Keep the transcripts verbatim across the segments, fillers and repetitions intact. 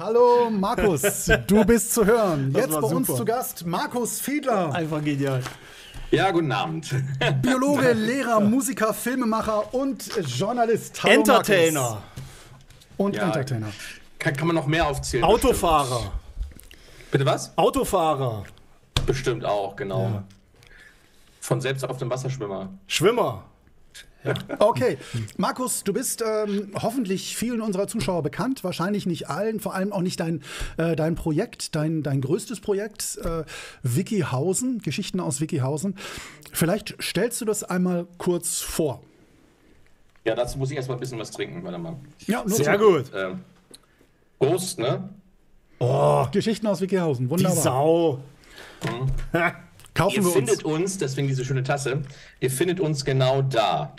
Hallo Markus, du bist zu hören. Das Jetzt war bei uns super. zu Gast Markus Fiedler. Einfach genial. Ja, guten Abend. Biologe, Lehrer, Musiker, Filmemacher und Journalist. Hallo, Entertainer. Markus. Und Ja. Entertainer. Kann, kann man noch mehr aufzählen? Autofahrer. Bestimmt. Bitte was? Autofahrer. Bestimmt auch, genau. Ja. Von selbst auf dem Wasserschwimmer. Schwimmer. Okay, Markus, du bist ähm, hoffentlich vielen unserer Zuschauer bekannt, wahrscheinlich nicht allen, vor allem auch nicht dein, äh, dein Projekt, dein, dein größtes Projekt, äh, Wikihausen, Geschichten aus Wikihausen. Vielleicht stellst du das einmal kurz vor. Ja, dazu muss ich erstmal ein bisschen was trinken, warte mal. Ja, nur Sehr so. gut. Ähm, Prost, ne? Oh, Geschichten aus Wikihausen, die wunderbar. Sau. Kaufen Ihr wir findet uns. uns, deswegen diese schöne Tasse, ihr findet uns genau da.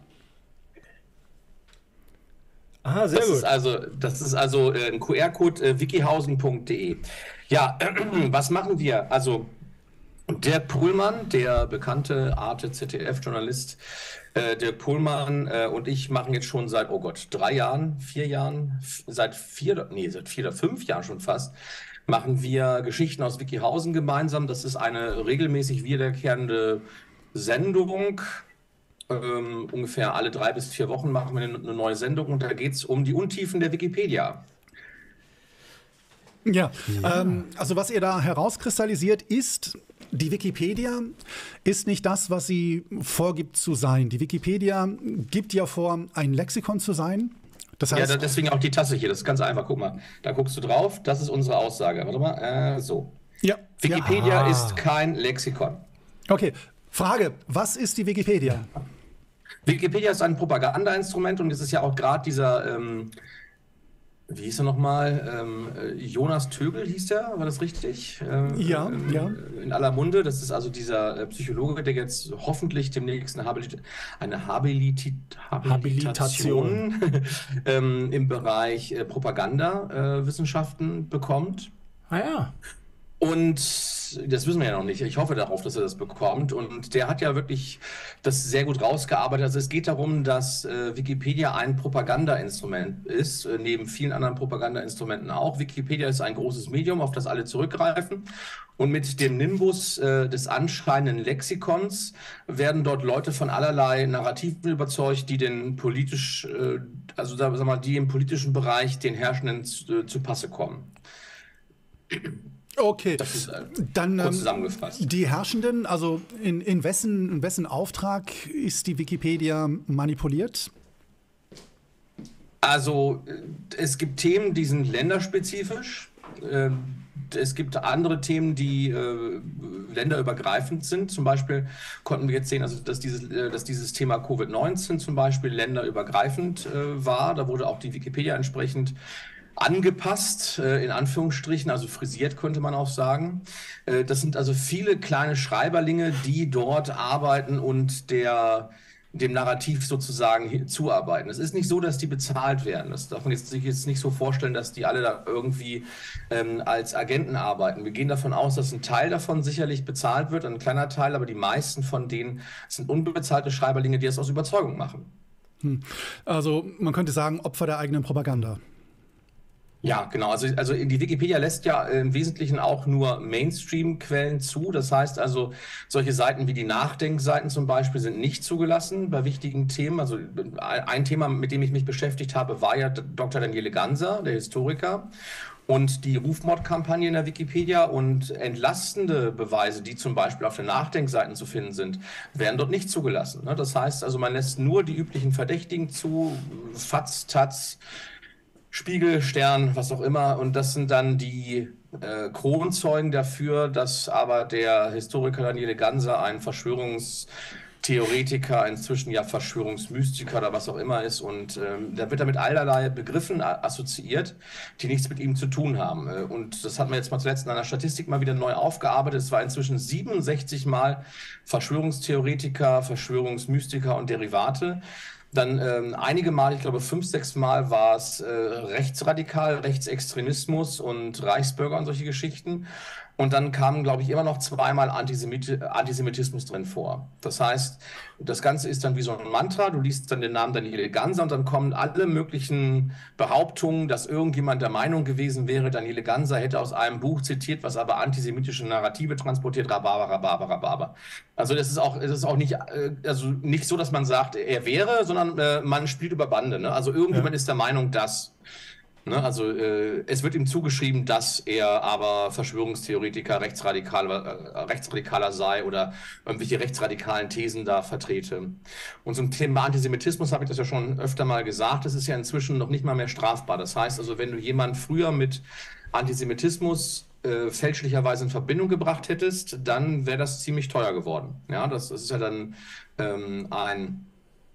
Aha, sehr Das gut. ist also, das ist also äh, ein Q R-Code äh, wikihausen punkt de. Ja, was machen wir? Also Dirk Pohlmann, der bekannte Arte Z D F-Journalist, äh, Dirk Pohlmann äh, und ich machen jetzt schon seit, oh Gott, drei Jahren, vier Jahren, f- seit vier, nee, seit vier oder fünf Jahren schon fast, machen wir Geschichten aus Wikihausen gemeinsam. Das ist eine regelmäßig wiederkehrende Sendung. Ähm, ungefähr alle drei bis vier Wochen machen wir eine, eine neue Sendung und da geht es um die Untiefen der Wikipedia. Ja, ähm, also was ihr da herauskristallisiert ist, die Wikipedia ist nicht das, was sie vorgibt zu sein. Die Wikipedia gibt ja vor, ein Lexikon zu sein. Das Ja, heißt, da, deswegen auch die Tasse hier. Das ist ganz einfach. Guck mal, da guckst du drauf. Das ist unsere Aussage. Warte mal. Äh, so. ja, Wikipedia Ah. ist kein Lexikon. okay. Frage, was ist die Wikipedia? Wikipedia ist ein Propagandainstrument und es ist ja auch gerade dieser, ähm, wie hieß er nochmal? Ähm, äh, Jonas Tögel hieß der, war das richtig? Ähm, Ja, ähm, ja. In aller Munde. Das ist also dieser äh, Psychologe, der jetzt hoffentlich demnächst eine, Habilit eine Habiliti Habilitation ähm, im Bereich äh, Propagandawissenschaften bekommt. Ah ja. Und das wissen wir ja noch nicht. Ich hoffe darauf, dass er das bekommt. Und der hat ja wirklich das sehr gut rausgearbeitet. Also es geht darum, dass äh, Wikipedia ein Propagandainstrument ist, äh, neben vielen anderen Propagandainstrumenten auch. Wikipedia ist ein großes Medium, auf das alle zurückgreifen. Und mit dem Nimbus äh, des anscheinenden Lexikons werden dort Leute von allerlei Narrativen überzeugt, die den politisch, äh, also sag sag mal, die im politischen Bereich den Herrschenden zu, äh, zu Passe kommen. Okay, Das ist äh, dann kurz ähm, zusammengefasst. die Herrschenden, also in, in, wessen, in wessen Auftrag ist die Wikipedia manipuliert? Also äh, es gibt Themen, die sind länderspezifisch. Ähm, Es gibt andere Themen, die äh, länderübergreifend sind. Zum Beispiel konnten wir jetzt sehen, also dass dieses, äh, dass dieses Thema Covid neunzehn zum Beispiel länderübergreifend äh, war. Da wurde auch die Wikipedia entsprechend angepasst, äh, in Anführungsstrichen, also frisiert könnte man auch sagen. Äh, das sind also viele kleine Schreiberlinge, die dort arbeiten und der dem Narrativ sozusagen hi- zuarbeiten. Es ist nicht so, dass die bezahlt werden. Das darf man jetzt, sich jetzt nicht so vorstellen, dass die alle da irgendwie ähm, als Agenten arbeiten. Wir gehen davon aus, dass ein Teil davon sicherlich bezahlt wird, ein kleiner Teil, aber die meisten von denen sind unbezahlte Schreiberlinge, die das aus Überzeugung machen. Also man könnte sagen, Opfer der eigenen Propaganda. Ja, genau. Also, also die Wikipedia lässt ja im Wesentlichen auch nur Mainstream-Quellen zu. Das heißt also, solche Seiten wie die Nachdenkseiten zum Beispiel sind nicht zugelassen bei wichtigen Themen. Also ein Thema, mit dem ich mich beschäftigt habe, war ja Doktor Daniele Ganser, der Historiker. Und die Rufmordkampagne in der Wikipedia und entlastende Beweise, die zum Beispiel auf den Nachdenkseiten zu finden sind, werden dort nicht zugelassen. Ne? Das heißt also, man lässt nur die üblichen Verdächtigen zu, Faz, Taz, Spiegel, Stern, was auch immer. Und das sind dann die äh, Kronzeugen dafür, dass aber der Historiker Daniele Ganser ein Verschwörungstheoretiker, inzwischen ja Verschwörungsmystiker oder was auch immer ist. Und ähm, da wird er mit allerlei Begriffen a- assoziiert, die nichts mit ihm zu tun haben. Äh, Und das hat man jetzt mal zuletzt in einer Statistik mal wieder neu aufgearbeitet. Es war inzwischen siebenundsechzig Mal Verschwörungstheoretiker, Verschwörungsmystiker und Derivate. Dann ähm, einige Mal, ich glaube fünf, sechs Mal war es äh, rechtsradikal, Rechtsextremismus und Reichsbürger und solche Geschichten. Und dann kam, glaube ich, immer noch zweimal Antisemit Antisemitismus drin vor. Das heißt, das Ganze ist dann wie so ein Mantra. Du liest dann den Namen Daniele Ganser und dann kommen alle möglichen Behauptungen, dass irgendjemand der Meinung gewesen wäre, Daniele Ganser hätte aus einem Buch zitiert, was aber antisemitische Narrative transportiert. Rhabarber, Rhabarber, Rhabarber. Also das ist auch, das ist auch nicht, also nicht so, dass man sagt, er wäre, sondern äh, man spielt über Bande. Ne? Also irgendjemand ja. ist der Meinung, dass... Ne, also äh, es wird ihm zugeschrieben, dass er aber Verschwörungstheoretiker, Rechtsradikaler, äh, Rechtsradikaler sei oder irgendwelche rechtsradikalen Thesen da vertrete. Und zum Thema Antisemitismus habe ich das ja schon öfter mal gesagt, das ist ja inzwischen noch nicht mal mehr strafbar. Das heißt also, wenn du jemanden früher mit Antisemitismus äh, fälschlicherweise in Verbindung gebracht hättest, dann wäre das ziemlich teuer geworden. Ja, das, das ist ja dann ähm, ein...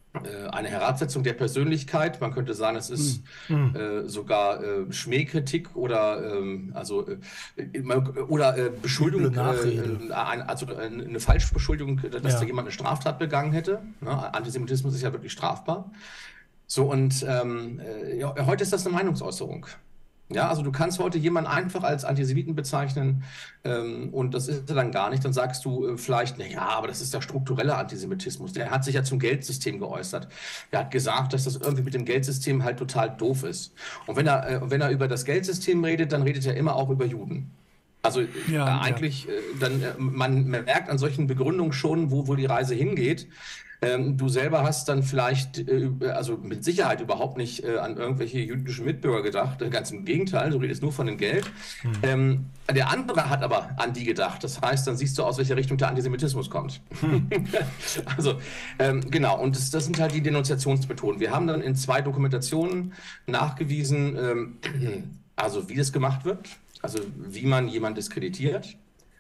eine Herabsetzung der Persönlichkeit. Man könnte sagen, es ist mm. äh, sogar äh, Schmähkritik oder ähm, also äh, oder äh, Beschuldigung, äh, ein, also eine Falschbeschuldigung, dass ja. da jemand eine Straftat begangen hätte. Ne? Antisemitismus ist ja wirklich strafbar. So und ähm, ja, heute ist das eine Meinungsäußerung. Ja, also du kannst heute jemanden einfach als Antisemiten bezeichnen ähm, und das ist er dann gar nicht. Dann sagst du äh, vielleicht, naja, aber das ist der strukturelle Antisemitismus. Der hat sich ja zum Geldsystem geäußert. Er hat gesagt, dass das irgendwie mit dem Geldsystem halt total doof ist. Und wenn er, äh, wenn er über das Geldsystem redet, dann redet er immer auch über Juden. Also ja, äh, eigentlich, ja. äh, dann, äh, man merkt an solchen Begründungen schon, wo, wo die Reise hingeht. Ähm, du selber hast dann vielleicht, äh, also mit Sicherheit überhaupt nicht äh, an irgendwelche jüdischen Mitbürger gedacht, äh, ganz im Gegenteil, du redest nur von dem Geld. Hm. Ähm, der andere hat aber an die gedacht, das heißt, dann siehst du, aus welcher Richtung der Antisemitismus kommt. Hm. Also, ähm, genau, und das, das sind halt die Denunziationsmethoden. Wir haben dann in zwei Dokumentationen nachgewiesen, ähm, also wie das gemacht wird, also wie man jemanden diskreditiert.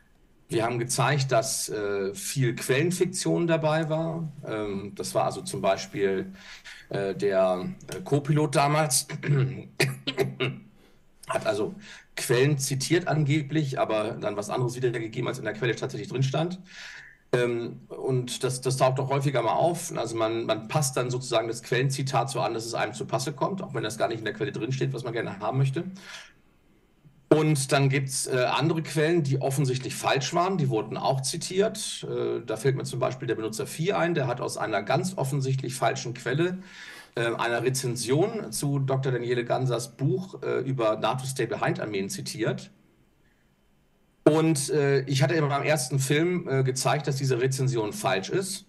Wir haben gezeigt, dass äh, viel Quellenfiktion dabei war. Ähm, das war also zum Beispiel äh, der äh, Co-Pilot damals, hat also Quellen zitiert angeblich, aber dann was anderes wiedergegeben, als in der Quelle tatsächlich drin stand. Ähm, und das, das taucht auch häufiger mal auf. Also man, man passt dann sozusagen das Quellenzitat so an, dass es einem zu Passe kommt, auch wenn das gar nicht in der Quelle drin steht, was man gerne haben möchte. Und dann gibt es äh, andere Quellen, die offensichtlich falsch waren, die wurden auch zitiert. Äh, da fällt mir zum Beispiel der Benutzer vier ein, der hat aus einer ganz offensichtlich falschen Quelle, äh, einer Rezension zu Doktor Daniele Gansers Buch äh, über NATO Stay Behind Armeen zitiert. Und äh, ich hatte in meinem ersten Film äh, gezeigt, dass diese Rezension falsch ist.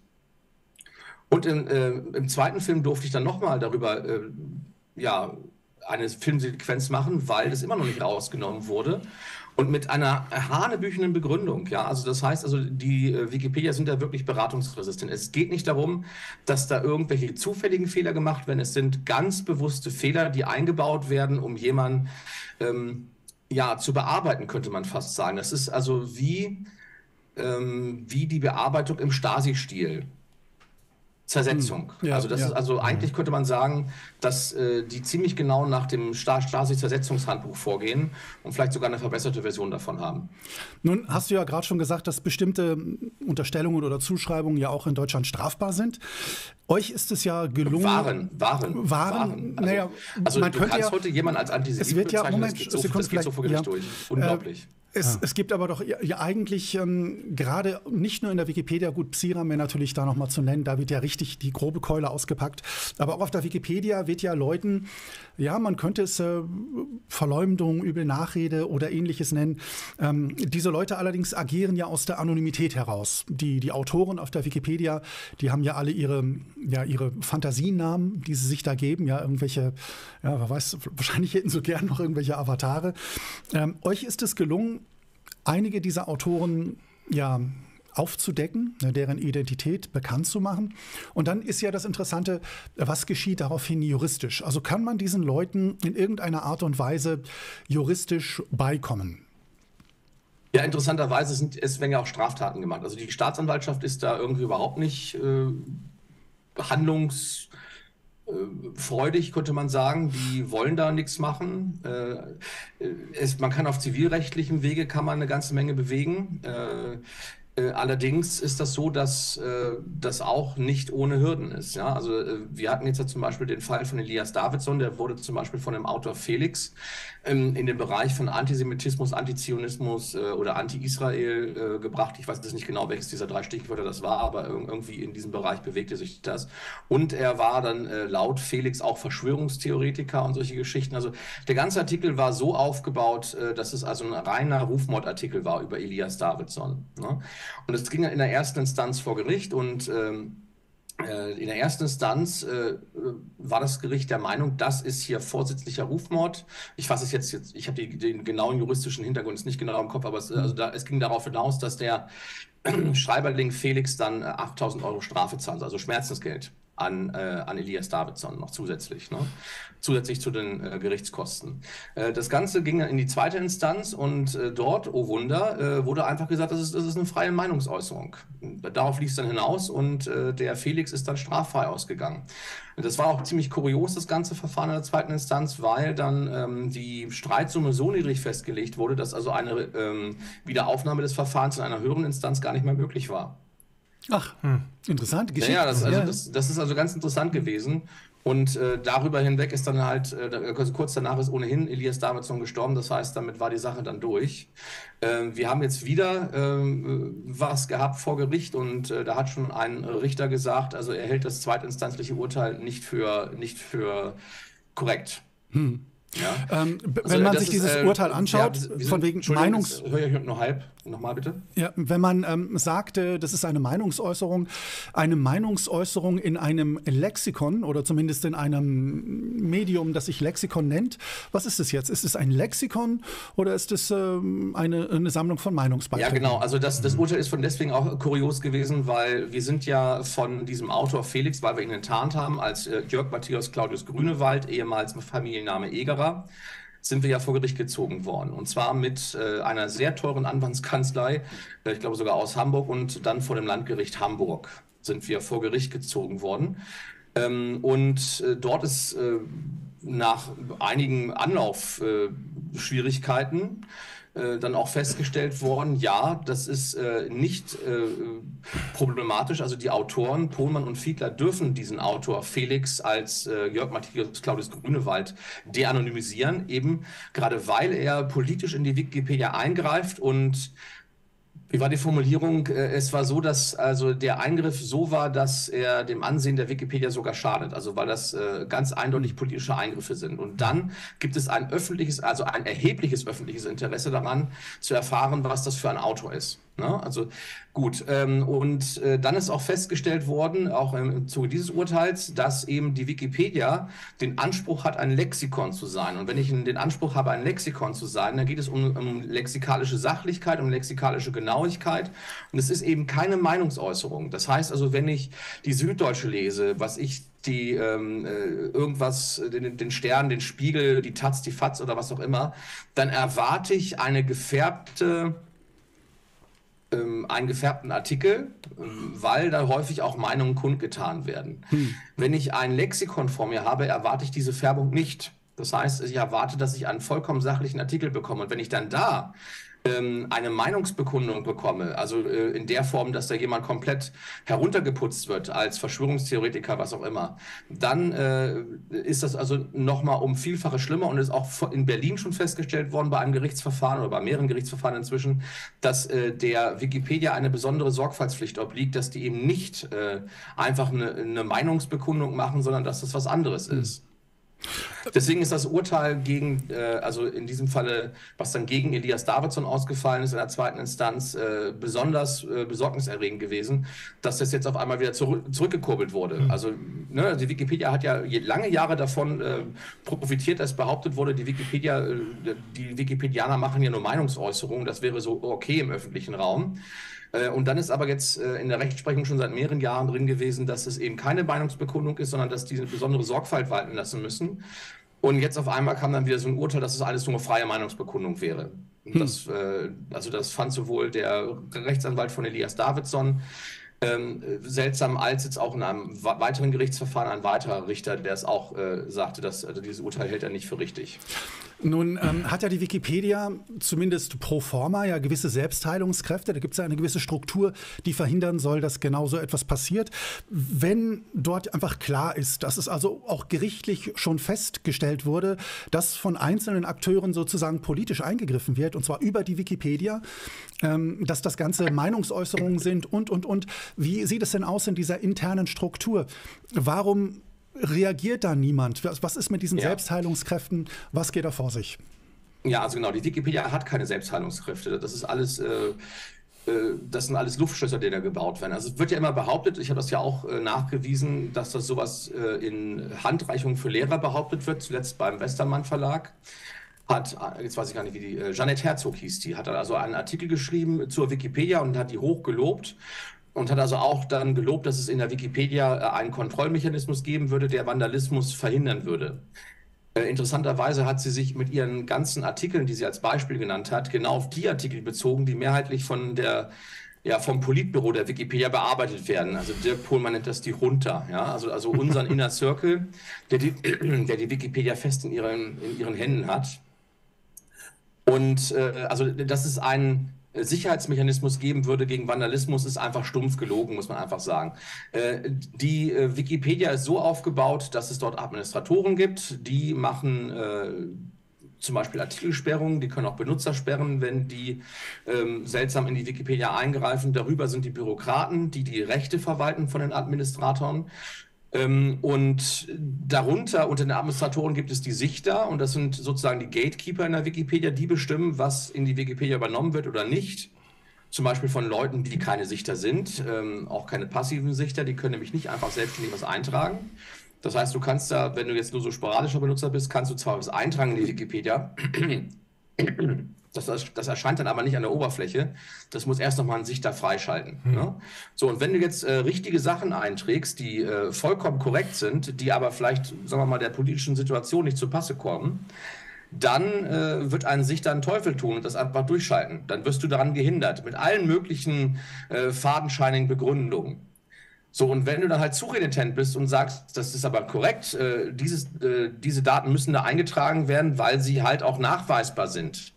Und in, äh, im zweiten Film durfte ich dann nochmal darüber, äh, ja, eine Filmsequenz machen, weil das immer noch nicht rausgenommen wurde und mit einer hanebüchenden Begründung. Ja, also das heißt, also die äh, Wikipedia sind da wirklich beratungsresistent. Es geht nicht darum, dass da irgendwelche zufälligen Fehler gemacht werden. Es sind ganz bewusste Fehler, die eingebaut werden, um jemanden ähm, ja, zu bearbeiten, könnte man fast sagen. Das ist also wie, ähm, wie die Bearbeitung im Stasi-Stil. Zersetzung. Ja, also das ja. ist also eigentlich könnte man sagen, dass äh, die ziemlich genau nach dem Stasi-Zersetzungshandbuch vorgehen und vielleicht sogar eine verbesserte Version davon haben. Nun hast du ja gerade schon gesagt, dass bestimmte Unterstellungen oder Zuschreibungen ja auch in Deutschland strafbar sind. Euch ist es ja gelungen. Waren, waren, waren. waren. Also, naja, also man du könnte kannst ja, heute jemanden als Antisemit es wird ja, bezeichnen, Moment, das geht so, das geht so vor Gericht ja, durch. Unglaublich. Äh, Es, ja. es gibt aber doch ja, ja eigentlich ähm, gerade nicht nur in der Wikipedia, gut, Psiram wäre natürlich da nochmal zu nennen, da wird ja richtig die grobe Keule ausgepackt, aber auch auf der Wikipedia wird ja Leuten, ja, man könnte es äh, Verleumdung, übel Nachrede oder ähnliches nennen. Ähm, diese Leute allerdings agieren ja aus der Anonymität heraus. Die, die Autoren auf der Wikipedia, die haben ja alle ihre, ja, ihre Fantasienamen, die sie sich da geben, ja, irgendwelche, ja, wer weiß, wahrscheinlich hätten sie gern noch irgendwelche Avatare. Ähm, euch ist es gelungen, einige dieser Autoren ja aufzudecken, deren Identität bekannt zu machen. Und dann ist ja das Interessante, was geschieht daraufhin juristisch? Also kann man diesen Leuten in irgendeiner Art und Weise juristisch beikommen? Ja, interessanterweise sind es werden ja auch Straftaten gemacht. Also die Staatsanwaltschaft ist da irgendwie überhaupt nicht äh, handlungs freudig, könnte man sagen, die wollen da nichts machen. Äh, es, man kann auf zivilrechtlichem Wege kann man eine ganze Menge bewegen. Äh, Äh, allerdings ist das so, dass äh, das auch nicht ohne Hürden ist. Ja? Also äh, wir hatten jetzt ja zum Beispiel den Fall von Elias Davidson, der wurde zum Beispiel von dem Autor Felix ähm, in den Bereich von Antisemitismus, Antizionismus äh, oder Anti-Israel äh, gebracht. Ich weiß jetzt nicht genau, welches dieser drei Stichwörter das war, aber irgendwie in diesem Bereich bewegte sich das. Und er war dann äh, laut Felix auch Verschwörungstheoretiker und solche Geschichten. Also der ganze Artikel war so aufgebaut, äh, dass es also ein reiner Rufmordartikel war über Elias Davidson. Ne? Und es ging dann in der ersten Instanz vor Gericht und ähm, äh, in der ersten Instanz äh, war das Gericht der Meinung, das ist hier vorsätzlicher Rufmord. Ich fasse es jetzt, jetzt ich habe den genauen juristischen Hintergrund jetzt nicht genau im Kopf, aber es, also da, es ging darauf hinaus, dass der Schreiberling Felix dann äh, achttausend Euro Strafe zahlt, also Schmerzensgeld an, äh, an Elias Davidson noch zusätzlich, ne? Zusätzlich zu den äh, Gerichtskosten. Äh, das Ganze ging dann in die zweite Instanz und äh, dort, oh Wunder, äh, wurde einfach gesagt, das ist, das ist eine freie Meinungsäußerung. Darauf lief es dann hinaus und äh, der Felix ist dann straffrei ausgegangen. Das war auch ziemlich kurios, das ganze Verfahren in der zweiten Instanz, weil dann ähm, die Streitsumme so niedrig festgelegt wurde, dass also eine ähm, Wiederaufnahme des Verfahrens in einer höheren Instanz gar nicht mehr möglich war. Ach, hm. interessante Geschichte. Ja, das, also, ja. das, das ist also ganz interessant gewesen. Und äh, darüber hinweg ist dann halt, äh, also kurz danach ist ohnehin Elias Davidson gestorben. Das heißt, damit war die Sache dann durch. Äh, wir haben jetzt wieder äh, was gehabt vor Gericht und äh, da hat schon ein Richter gesagt, also er hält das zweitinstanzliche Urteil nicht für, nicht für korrekt. Hm. Ja. Ähm, Also, wenn man das sich ist, dieses äh, Urteil anschaut, ja, wir sind- von wegen Entschuldigung, Meinungs... jetzt höre ich nur halb. Nochmal bitte. Ja, wenn man ähm, sagte, das ist eine Meinungsäußerung, eine Meinungsäußerung in einem Lexikon oder zumindest in einem Medium, das sich Lexikon nennt. Was ist es jetzt? Ist es ein Lexikon oder ist es ähm, eine, eine Sammlung von Ja, Meinungsbeiträgen? genau. Also das, das Urteil ist von deswegen auch kurios gewesen, weil wir sind ja von diesem Autor Felix, weil wir ihn enttarnt haben, als äh, Jörg Matthias Claudius Grünewald, ehemals Familienname Egerer, sind wir ja vor Gericht gezogen worden. Und zwar mit äh, einer sehr teuren Anwaltskanzlei, äh, ich glaube sogar aus Hamburg, und dann vor dem Landgericht Hamburg sind wir vor Gericht gezogen worden. Ähm, und äh, dort ist äh, nach einigen Anlaufschwierigkeiten äh, dann auch festgestellt worden, ja, das ist äh, nicht äh, problematisch. Also die Autoren Pohlmann und Fiedler dürfen diesen Autor Felix als äh, Jörg Matthias Claudius Grünewald de-anonymisieren, eben gerade weil er politisch in die Wikipedia eingreift. Und wie war die Formulierung? Äh, Es war so, dass also der Eingriff so war, dass er dem Ansehen der Wikipedia sogar schadet, also weil das äh, ganz eindeutig politische Eingriffe sind. Und dann gibt es ein öffentliches, also ein erhebliches öffentliches Interesse daran, zu erfahren, was das für ein Autor ist. Ne? Also gut. Ähm, und äh, dann ist auch festgestellt worden, auch im, im Zuge dieses Urteils, dass eben die Wikipedia den Anspruch hat, ein Lexikon zu sein. Und wenn ich den Anspruch habe, ein Lexikon zu sein, dann geht es um, um lexikalische Sachlichkeit, um lexikalische Genauigkeit. Und es ist eben keine Meinungsäußerung. Das heißt also, wenn ich die Süddeutsche lese, was ich die ähm, äh, irgendwas, den, den Stern, den Spiegel, die Taz, die Faz oder was auch immer, dann erwarte ich eine gefärbte ähm, einen gefärbten Artikel, ähm, weil da häufig auch Meinungen kundgetan werden. Hm. Wenn ich ein Lexikon vor mir habe, erwarte ich diese Färbung nicht. Das heißt, ich erwarte, dass ich einen vollkommen sachlichen Artikel bekomme. Und wenn ich dann da ähm, eine Meinungsbekundung bekomme, also äh, in der Form, dass da jemand komplett heruntergeputzt wird als Verschwörungstheoretiker, was auch immer, dann äh, ist das also nochmal um Vielfaches schlimmer und ist auch in Berlin schon festgestellt worden bei einem Gerichtsverfahren oder bei mehreren Gerichtsverfahren inzwischen, dass äh, der Wikipedia eine besondere Sorgfaltspflicht obliegt, dass die eben nicht äh, einfach eine, eine Meinungsbekundung machen, sondern dass das was anderes mhm. ist. Deswegen ist das Urteil gegen, äh, also in diesem Falle, was dann gegen Elias Davidson ausgefallen ist in der zweiten Instanz, äh, besonders äh, besorgniserregend gewesen, dass das jetzt auf einmal wieder zurück, zurückgekurbelt wurde. Mhm. Also ne, die Wikipedia hat ja lange Jahre davon äh, profitiert, dass behauptet wurde, die Wikipedia, äh, die Wikipedianer machen ja nur Meinungsäußerungen, das wäre so okay im öffentlichen Raum. Und dann ist aber jetzt in der Rechtsprechung schon seit mehreren Jahren drin gewesen, dass es eben keine Meinungsbekundung ist, sondern dass die eine besondere Sorgfalt walten lassen müssen. Und jetzt auf einmal kam dann wieder so ein Urteil, dass es alles nur eine freie Meinungsbekundung wäre. Hm. Das, also das fand sowohl der Rechtsanwalt von Elias Davidson ähm, seltsam, als jetzt auch in einem weiteren Gerichtsverfahren ein weiterer Richter, der es auch äh, sagte, dass also dieses Urteil hält er nicht für richtig. Nun ähm, hat ja die Wikipedia zumindest pro forma ja gewisse Selbstheilungskräfte. Da gibt es ja eine gewisse Struktur, die verhindern soll, dass genau so etwas passiert. Wenn dort einfach klar ist, dass es also auch gerichtlich schon festgestellt wurde, dass von einzelnen Akteuren sozusagen politisch eingegriffen wird, und zwar über die Wikipedia, ähm, dass das Ganze Meinungsäußerungen sind und, und, und. Wie sieht es denn aus in dieser internen Struktur? Warum reagiert da niemand? Was ist mit diesen ja. Selbstheilungskräften? Was geht da vor sich? Ja, also genau, die Wikipedia hat keine Selbstheilungskräfte. Das ist alles, äh, äh, das sind alles Luftschlösser, die da gebaut werden. Also es wird ja immer behauptet, ich habe das ja auch äh, nachgewiesen, dass das sowas äh, in Handreichungen für Lehrer behauptet wird, zuletzt beim Westermann Verlag. Hat, jetzt weiß ich gar nicht, wie die, äh, Jeanette Herzog hieß die, hat also einen Artikel geschrieben zur Wikipedia und hat die hoch gelobt. Und hat also auch dann gelobt, dass es in der Wikipedia einen Kontrollmechanismus geben würde, der Vandalismus verhindern würde. Äh, interessanterweise hat sie sich mit ihren ganzen Artikeln, die sie als Beispiel genannt hat, genau auf die Artikel bezogen, die mehrheitlich von der, ja, vom Politbüro der Wikipedia bearbeitet werden. Also Dirk Pohlmann nennt das die Junta, ja? also, also unseren Inner Circle, der die, der die Wikipedia fest in ihren, in ihren Händen hat. Und äh, also das ist ein Sicherheitsmechanismus geben würde gegen Vandalismus, ist einfach stumpf gelogen, muss man einfach sagen. Äh, die äh, Wikipedia ist so aufgebaut, dass es dort Administratoren gibt, die machen äh, zum Beispiel Artikelsperrungen, die können auch Benutzer sperren, wenn die ähm, seltsam in die Wikipedia eingreifen. Darüber sind die Bürokraten, die die Rechte verwalten von den Administratoren. Ähm, und darunter, unter den Administratoren, gibt es die Sichter, und das sind sozusagen die Gatekeeper in der Wikipedia, die bestimmen, was in die Wikipedia übernommen wird oder nicht. Zum Beispiel von Leuten, die keine Sichter sind, ähm, auch keine passiven Sichter, die können nämlich nicht einfach selbstständig was eintragen. Das heißt, du kannst da, wenn du jetzt nur so sporadischer Benutzer bist, kannst du zwar was eintragen in die Wikipedia, Das, das erscheint dann aber nicht an der Oberfläche. Das muss erst nochmal ein Sichter freischalten. Hm. Ne? So, und wenn du jetzt äh, richtige Sachen einträgst, die äh, vollkommen korrekt sind, die aber vielleicht, sagen wir mal, der politischen Situation nicht zu Passe kommen, dann äh, wird ein Sichter einen Teufel tun und das einfach durchschalten. Dann wirst du daran gehindert, mit allen möglichen äh, fadenscheinigen Begründungen. So, und wenn du dann halt zurenitent bist und sagst, das ist aber korrekt, äh, dieses, äh, diese Daten müssen da eingetragen werden, weil sie halt auch nachweisbar sind.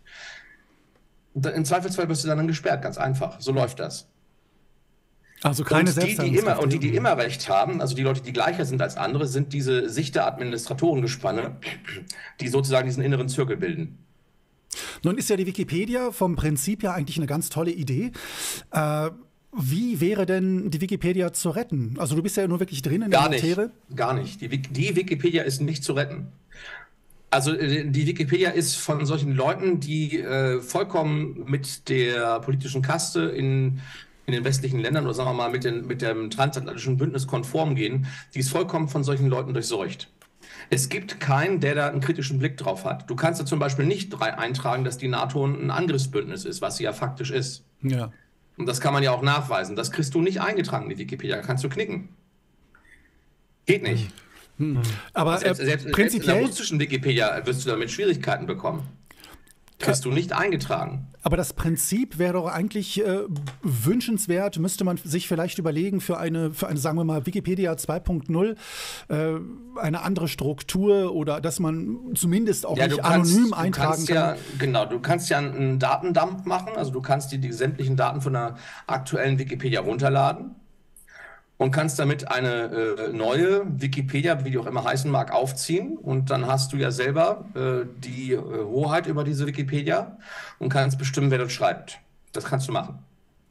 Im Zweifelsfall wirst du dann gesperrt, ganz einfach. So läuft das. Also keine und die, die immer Und die, die immer recht haben, also die Leute, die gleicher sind als andere, sind diese Sichter-Administratorengespanne, die sozusagen diesen inneren Zirkel bilden. Nun ist ja die Wikipedia vom Prinzip ja eigentlich eine ganz tolle Idee. Äh, wie wäre denn die Wikipedia zu retten? Also du bist ja nur wirklich drin in der Materie. Gar nicht. Die, die Wikipedia ist nicht zu retten. Also die Wikipedia ist von solchen Leuten, die äh, vollkommen mit der politischen Kaste in, in den westlichen Ländern oder sagen wir mal mit, den, mit dem transatlantischen Bündnis konform gehen, die ist vollkommen von solchen Leuten durchseucht. Es gibt keinen, der da einen kritischen Blick drauf hat. Du kannst da zum Beispiel nicht eintragen, dass die NATO ein Angriffsbündnis ist, was sie ja faktisch ist. Ja. Und das kann man ja auch nachweisen. Das kriegst du nicht eingetragen in die Wikipedia, kannst du knicken. Geht nicht. Hm. Aber selbst, äh, selbst, prinzipiell selbst in der russischen Wikipedia wirst du damit Schwierigkeiten bekommen. Kriegst du nicht eingetragen. Aber das Prinzip wäre doch eigentlich äh, wünschenswert, müsste man sich vielleicht überlegen für eine, für eine, sagen wir mal, Wikipedia zwei Punkt null, äh, eine andere Struktur oder dass man zumindest auch ja, nicht kannst, anonym eintragen kann. Ja, genau, du kannst ja einen Datendump machen, also du kannst dir die sämtlichen Daten von der aktuellen Wikipedia runterladen und kannst damit eine äh, neue Wikipedia, wie die auch immer heißen mag, aufziehen. Und dann hast du ja selber äh, die äh, Hoheit über diese Wikipedia und kannst bestimmen, wer das schreibt. Das kannst du machen.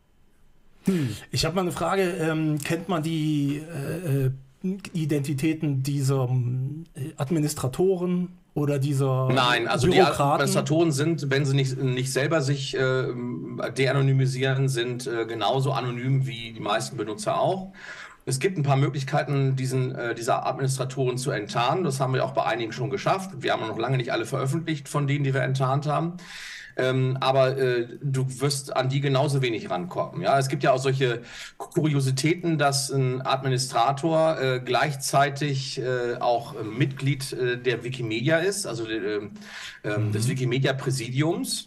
Hm. Ich habe mal eine Frage. Ähm, kennt man die äh, Identitäten dieser äh, Administratoren oder dieser Nein, also Bürokraten? Die Administratoren sind, wenn sie nicht, nicht selber sich äh, de-anonymisieren, sind äh, genauso anonym wie die meisten Benutzer auch. Es gibt ein paar Möglichkeiten, diesen, äh, dieser Administratoren zu enttarnen. Das haben wir auch bei einigen schon geschafft. Wir haben noch lange nicht alle veröffentlicht von denen, die wir enttarnt haben. Ähm, aber äh, du wirst an die genauso wenig rankommen. Ja? Es gibt ja auch solche Kuriositäten, dass ein Administrator äh, gleichzeitig äh, auch äh, Mitglied äh, der Wikimedia ist, also äh, äh, mhm. des Wikimedia-Präsidiums.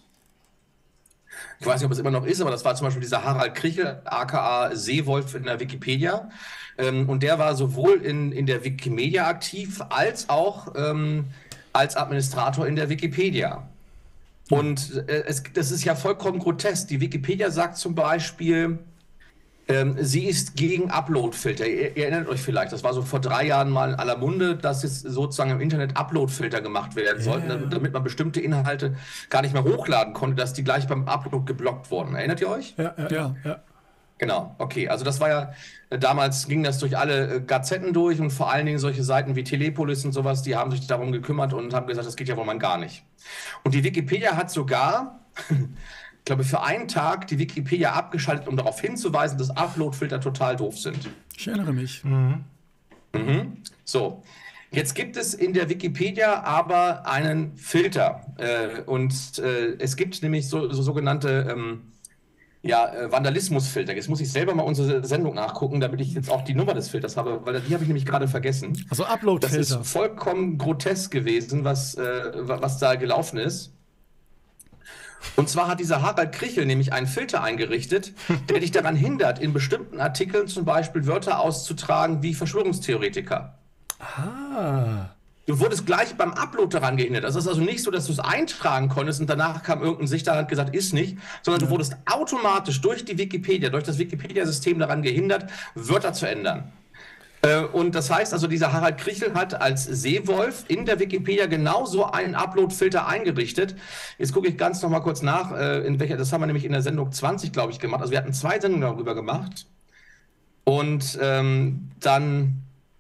Ich weiß nicht, ob es immer noch ist, aber das war zum Beispiel dieser Harald Krichel, aka Seewolf in der Wikipedia. Ähm, und der war sowohl in, in der Wikimedia aktiv, als auch ähm, als Administrator in der Wikipedia. Und äh, es, das ist ja vollkommen grotesk. Die Wikipedia sagt zum Beispiel, ähm, sie ist gegen Uploadfilter. Ihr, ihr erinnert euch vielleicht, das war so vor drei Jahren mal in aller Munde, dass jetzt sozusagen im Internet Uploadfilter gemacht werden sollten, yeah. damit man bestimmte Inhalte gar nicht mehr hochladen konnte, dass die gleich beim Upload geblockt wurden. Erinnert ihr euch? Ja, ja, ja. ja. Genau, okay. Also das war ja, damals ging das durch alle Gazetten durch und vor allen Dingen solche Seiten wie Telepolis und sowas, die haben sich darum gekümmert und haben gesagt, das geht ja wohl mal gar nicht. Und die Wikipedia hat sogar, ich glaube, für einen Tag die Wikipedia abgeschaltet, um darauf hinzuweisen, dass Uploadfilter total doof sind. Ich erinnere mich. Mhm. Mhm. So, jetzt gibt es in der Wikipedia aber einen Filter. Äh, und äh, es gibt nämlich so, so sogenannte ähm, ja, äh, Vandalismusfilter. Jetzt muss ich selber mal unsere Sendung nachgucken, damit ich jetzt auch die Nummer des Filters habe, weil die habe ich nämlich gerade vergessen. Also Uploadfilter. Das ist vollkommen grotesk gewesen, was, äh, was da gelaufen ist. Und zwar hat dieser Harald Krichel nämlich einen Filter eingerichtet, der dich daran hindert, in bestimmten Artikeln zum Beispiel Wörter auszutragen wie Verschwörungstheoretiker. Ah. Du wurdest gleich beim Upload daran gehindert. Das ist also nicht so, dass du es eintragen konntest und danach kam irgendein Sichter und hat gesagt, ist nicht, sondern ja. du wurdest automatisch durch die Wikipedia, durch das Wikipedia-System daran gehindert, Wörter zu ändern. Und das heißt also, dieser Harald Krichel hat als Seewolf in der Wikipedia genauso einen Upload-Filter eingerichtet. Jetzt gucke ich ganz noch mal kurz nach, in welcher, das haben wir nämlich in der Sendung zwanzig, glaube ich, gemacht. Also wir hatten zwei Sendungen darüber gemacht. Und ähm, dann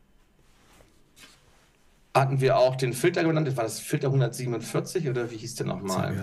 hatten wir auch den Filter genannt. Das war das Filter hundertsiebenundvierzig oder wie hieß der nochmal?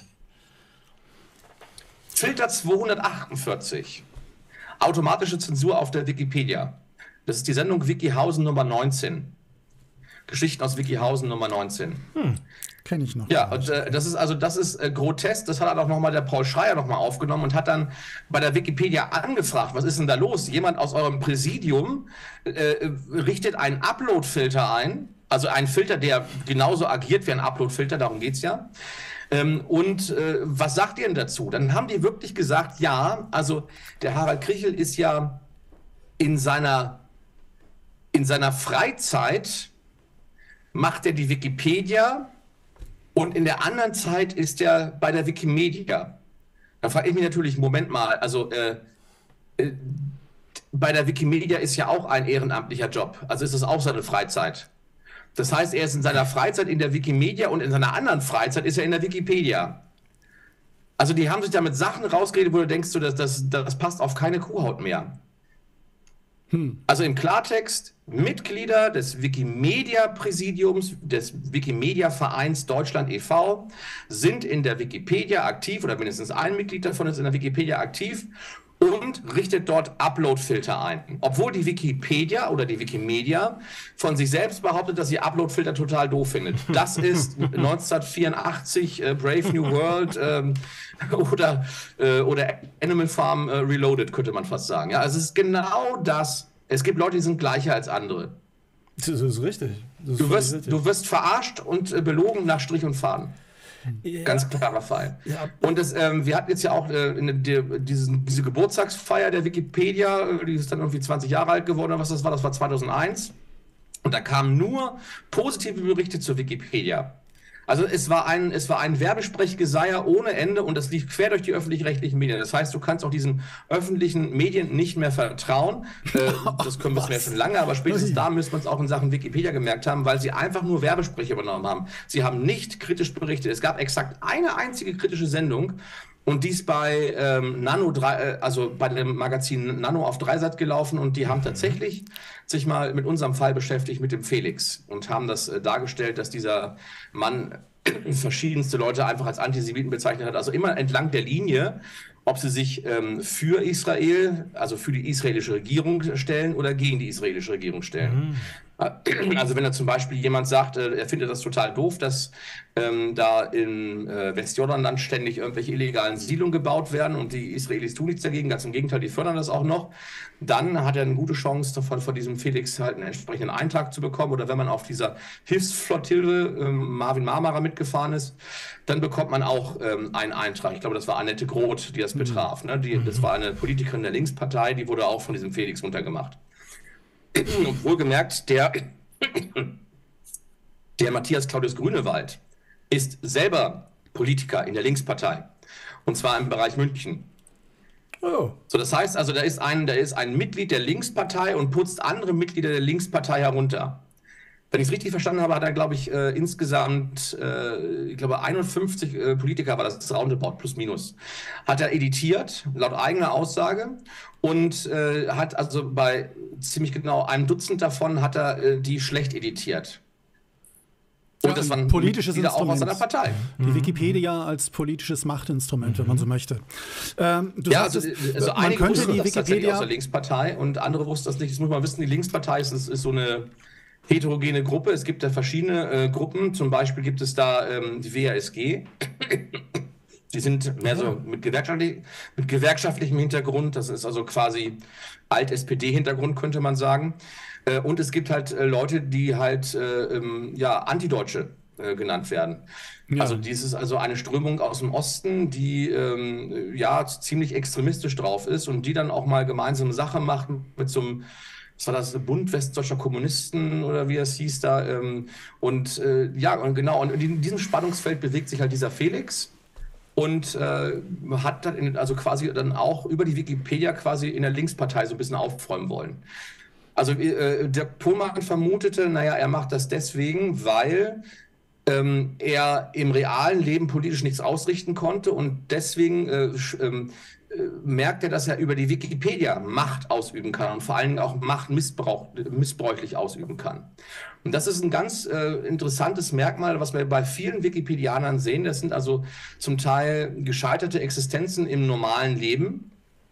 Filter zweihundertachtundvierzig. Automatische Zensur auf der Wikipedia. Das ist die Sendung Wikihausen Nummer neunzehn. Geschichten aus Wikihausen Nummer neunzehn. Hm, kenne ich noch. Ja, und äh, das ist also das ist äh, grotesk. Das hat auch noch mal der Paul Schreier noch mal aufgenommen und hat dann bei der Wikipedia angefragt, was ist denn da los? Jemand aus eurem Präsidium äh, richtet einen Upload-Filter ein, also einen Filter, der genauso agiert wie ein Upload-Filter, darum geht's ja. Ähm, und äh, was sagt ihr denn dazu? Dann haben die wirklich gesagt, ja, also der Harald Krichel ist ja in seiner In seiner Freizeit macht er die Wikipedia und in der anderen Zeit ist er bei der Wikimedia. Da frage ich mich natürlich, Moment mal, also äh, äh, bei der Wikimedia ist ja auch ein ehrenamtlicher Job, also ist das auch seine Freizeit. Das heißt, er ist in seiner Freizeit in der Wikimedia und in seiner anderen Freizeit ist er in der Wikipedia. Also die haben sich da mit Sachen rausgeredet, wo du denkst, so, dass das, das passt auf keine Kuhhaut mehr. Hm. Also im Klartext, Mitglieder des Wikimedia-Präsidiums, des Wikimedia-Vereins Deutschland e V sind in der Wikipedia aktiv, oder mindestens ein Mitglied davon ist in der Wikipedia aktiv und richtet dort Upload-Filter ein. Obwohl die Wikipedia oder die Wikimedia von sich selbst behauptet, dass sie Upload-Filter total doof findet. Das ist neunzehnhundertvierundachtzig äh, Brave New World ähm, oder, äh, oder Animal Farm äh, Reloaded, könnte man fast sagen. Ja, also es ist genau das. Es gibt Leute, die sind gleicher als andere. Das ist richtig. Das ist du, wirst, richtig. du wirst verarscht und äh, belogen nach Strich und Faden. Ja. Ganz klarer Fall. Ja. Und das, ähm, wir hatten jetzt ja auch äh, in der, diesen, diese Geburtstagsfeier der Wikipedia, die ist dann irgendwie zwanzig Jahre alt geworden, oder was das war, das war zweitausendeins. Und da kamen nur positive Berichte zur Wikipedia. Also es war ein, es war ein Werbesprechgeseier ohne Ende und das lief quer durch die öffentlich-rechtlichen Medien. Das heißt, du kannst auch diesen öffentlichen Medien nicht mehr vertrauen. Äh, das können wir ja schon lange, aber spätestens da müssen wir uns auch in Sachen Wikipedia gemerkt haben, weil sie einfach nur Werbespreche übernommen haben. Sie haben nicht kritisch berichtet. Es gab exakt eine einzige kritische Sendung und dies bei ähm, Nano drei, also bei dem Magazin Nano auf Dreisat gelaufen und die haben tatsächlich sich mal mit unserem Fall beschäftigt, mit dem Felix und haben das äh, dargestellt, dass dieser Mann verschiedenste Leute einfach als Antisemiten bezeichnet hat, also immer entlang der Linie, ob sie sich ähm, für Israel, also für die israelische Regierung stellen oder gegen die israelische Regierung stellen. Mhm. Also wenn da zum Beispiel jemand sagt, äh, er findet das total doof, dass ähm, da in äh, Westjordanland ständig irgendwelche illegalen Siedlungen gebaut werden und die Israelis tun nichts dagegen, ganz im Gegenteil, die fördern das auch noch, dann hat er eine gute Chance, davon, von diesem Felix halt einen entsprechenden Eintrag zu bekommen. Oder wenn man auf dieser Hilfsflottille ähm, Marvin Marmara mitgefahren ist, dann bekommt man auch ähm, einen Eintrag. Ich glaube, das war Annette Groth, die das betraf. Ne? Die, das war eine Politikerin der Linkspartei, die wurde auch von diesem Felix runtergemacht. Und wohlgemerkt, der, Der Matthias Claudius Grünewald ist selber Politiker in der Linkspartei. Und zwar im Bereich München. Oh. So, das heißt also, da ist, ein, da ist ein Mitglied der Linkspartei und putzt andere Mitglieder der Linkspartei herunter. Wenn ich es richtig verstanden habe, hat er, glaube ich, äh, insgesamt, äh, ich glaube, einundfünfzig äh, Politiker, war das, das Roundabout, plus minus, hat er editiert, laut eigener Aussage, und äh, hat also bei ziemlich genau einem Dutzend davon hat er äh, die schlecht editiert. Und ja, das waren politisches Mitglieder auch aus Instrument. seiner Partei. Die Wikipedia als politisches Machtinstrument, mhm. wenn man so möchte. Ähm, du ja, sagst, also, also man einige könnte wussten die das tatsächlich Wikipedia aus der Linkspartei und andere wussten das nicht. Das muss man wissen, die Linkspartei ist, ist, ist so eine heterogene Gruppe. Es gibt da verschiedene äh, Gruppen. Zum Beispiel gibt es da ähm, die W A S G. Die sind mehr so mit, gewerkschaftlich, mit gewerkschaftlichem Hintergrund. Das ist also quasi Alt-S P D-Hintergrund, könnte man sagen. Äh, und es gibt halt äh, Leute, die halt äh, ähm, ja, Antideutsche äh, genannt werden. Ja. Also dies ist also eine Strömung aus dem Osten, die ähm, ja ziemlich extremistisch drauf ist und die dann auch mal gemeinsame Sache macht mit so einem, was war das, Bund Westdeutscher Kommunisten oder wie es hieß da. Ähm, und äh, ja, und genau, und in diesem Spannungsfeld bewegt sich halt dieser Felix und äh, hat dann in, also quasi dann auch über die Wikipedia quasi in der Linkspartei so ein bisschen aufräumen wollen. Also äh, der Pohlmann vermutete, naja, er macht das deswegen, weil ähm, er im realen Leben politisch nichts ausrichten konnte und deswegen äh, äh, merkt er, dass er über die Wikipedia Macht ausüben kann und vor allen Dingen auch Macht missbrauch, missbräuchlich ausüben kann. Und das ist ein ganz äh, interessantes Merkmal, was wir bei vielen Wikipedianern sehen. Das sind also zum Teil gescheiterte Existenzen im normalen Leben.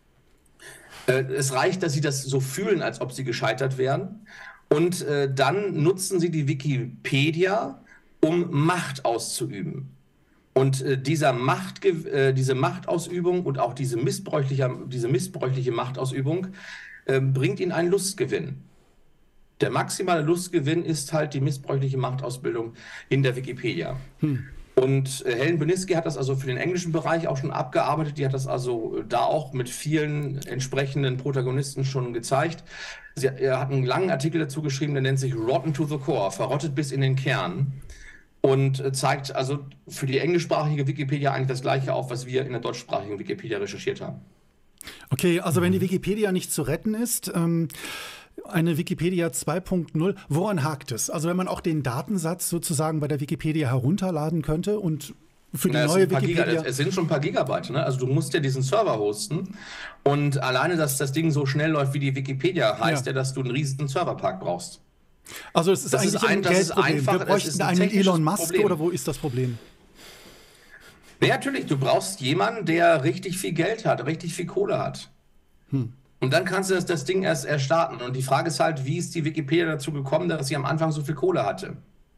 Äh, es reicht, dass sie das so fühlen, als ob sie gescheitert wären. Und äh, dann nutzen sie die Wikipedia, um Macht auszuüben. Und äh, dieser Macht, äh, diese Machtausübung und auch diese missbräuchliche, diese missbräuchliche Machtausübung äh, bringt ihnen einen Lustgewinn. Der maximale Lustgewinn ist halt die missbräuchliche Machtausbildung in der Wikipedia. Hm. Und äh, Helen Boniski hat das also für den englischen Bereich auch schon abgearbeitet. Die hat das also da auch mit vielen entsprechenden Protagonisten schon gezeigt. Sie er hat einen langen Artikel dazu geschrieben, der nennt sich Rotten to the Core, verrottet bis in den Kern. Und zeigt also für die englischsprachige Wikipedia eigentlich das Gleiche auf, was wir in der deutschsprachigen Wikipedia recherchiert haben. Okay, also wenn die Wikipedia nicht zu retten ist, ähm, eine Wikipedia zwei Punkt null, woran hakt es? Also wenn man auch den Datensatz sozusagen bei der Wikipedia herunterladen könnte und für die Na, neue Wikipedia... Giga, es sind schon ein paar Gigabyte, ne? Also du musst ja diesen Server hosten und alleine, dass das Ding so schnell läuft wie die Wikipedia, heißt ja, ja dass du einen riesigen Serverpark brauchst. Also es ist das eigentlich ist ein, ein Geldproblem. Einfach, wir bräuchten ein einen Elon Musk Problem. Oder wo ist das Problem? Ja, natürlich, du brauchst jemanden, der richtig viel Geld hat, richtig viel Kohle hat. Hm. Und dann kannst du das, das Ding erst, erst starten. Und die Frage ist halt, wie ist die Wikipedia dazu gekommen, dass sie am Anfang so viel Kohle hatte?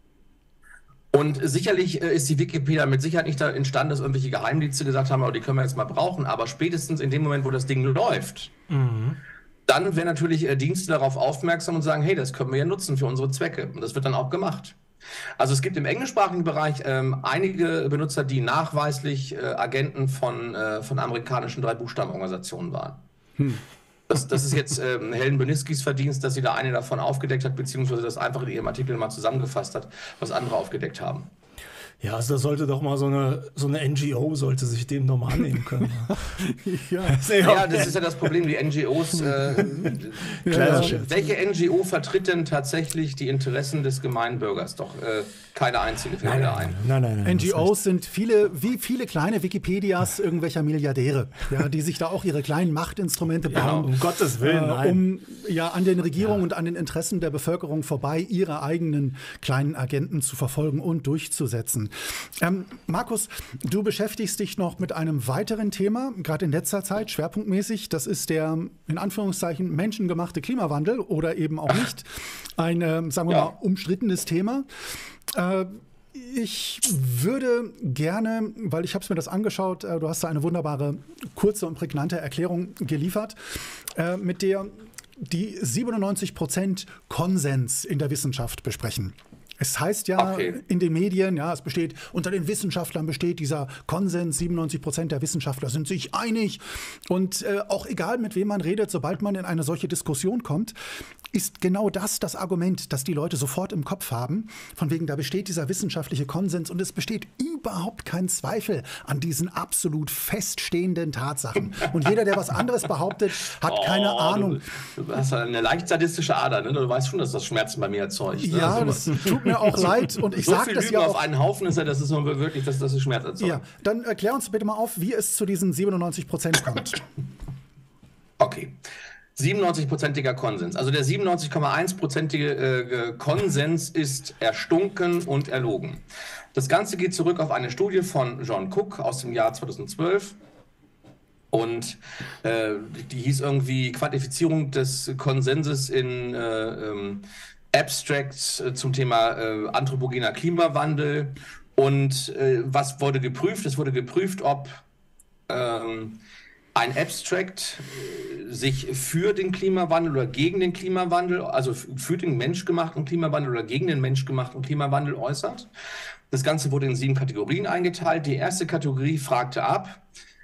Und sicherlich äh, ist die Wikipedia mit Sicherheit nicht da entstanden, dass irgendwelche Geheimdienste gesagt haben, oh, die können wir jetzt mal brauchen. Aber spätestens in dem Moment, wo das Ding läuft, mhm. dann werden natürlich äh, Dienste darauf aufmerksam und sagen, hey, das können wir ja nutzen für unsere Zwecke. Und das wird dann auch gemacht. Also es gibt im englischsprachigen Bereich ähm, einige Benutzer, die nachweislich äh, Agenten von, äh, von amerikanischen Drei-Buchstaben-Organisationen waren. Hm. Das, das ist jetzt ähm, Helen Boniskis Verdienst, dass sie da eine davon aufgedeckt hat, beziehungsweise das einfach in ihrem Artikel mal zusammengefasst hat, was andere aufgedeckt haben. Ja, also das sollte doch mal so eine, so eine N G O sollte sich dem doch mal annehmen können. ja. ja, das ist ja das Problem, die N G Os. Äh, ja, also, welche N G O vertritt denn tatsächlich die Interessen des gemeinen Bürgers? Doch äh, keine einzige fällt mir da ein. Nein, nein, nein, N G Os sind viele, wie viele kleine Wikipedias irgendwelcher Milliardäre, ja, die sich da auch ihre kleinen Machtinstrumente bauen. Ja, um Gottes Willen, äh, um ja an den Regierungen ja. und an den Interessen der Bevölkerung vorbei ihre eigenen kleinen Agenten zu verfolgen und durchzusetzen. Ähm, Markus, du beschäftigst dich noch mit einem weiteren Thema, gerade in letzter Zeit, schwerpunktmäßig. Das ist der, in Anführungszeichen, menschengemachte Klimawandel oder eben auch nicht. Ein, äh, sagen wir ja. mal, umstrittenes Thema. Äh, ich würde gerne, weil ich habe es mir das angeschaut, äh, du hast da eine wunderbare, kurze und prägnante Erklärung geliefert, äh, mit der die siebenundneunzig Prozent Konsens in der Wissenschaft besprechen. Es heißt ja Okay. in den Medien, ja, es besteht, unter den Wissenschaftlern besteht dieser Konsens, siebenundneunzig Prozent der Wissenschaftler sind sich einig. Und äh, auch egal, mit wem man redet, sobald man in eine solche Diskussion kommt, ist genau das das Argument, das die Leute sofort im Kopf haben. Von wegen, da besteht dieser wissenschaftliche Konsens und es besteht überhaupt kein Zweifel an diesen absolut feststehenden Tatsachen. Und jeder, der was anderes behauptet, hat keine Oh, Ahnung. Du, du hast eine leicht sadistische Ader, ne? Du weißt schon, dass das Schmerzen bei mir erzeugt. Ne? Ja, Also, das tut mir auch leid und ich so sage viel das Lügen ja auf auch. einen Haufen ist ja, das ist nur wirklich, dass das Schmerz erzeugt. Ja, dann erklär uns bitte mal auf, wie es zu diesen siebenundneunzig Prozent kommt. Okay. siebenundneunzig-prozentiger Konsens. Also der siebenundneunzig Komma eins-prozentige äh, Konsens ist erstunken und erlogen. Das Ganze geht zurück auf eine Studie von John Cook aus dem Jahr zweitausendzwölf. Und äh, die hieß irgendwie Quantifizierung des Konsenses in äh, ähm, Abstracts äh, zum Thema äh, anthropogener Klimawandel. Und äh, was wurde geprüft? Es wurde geprüft, ob ähm, ein Abstract äh, sich für den Klimawandel oder gegen den Klimawandel, also f- für den menschgemachten Klimawandel oder gegen den menschgemachten Klimawandel äußert. Das Ganze wurde in sieben Kategorien eingeteilt. Die erste Kategorie fragte ab,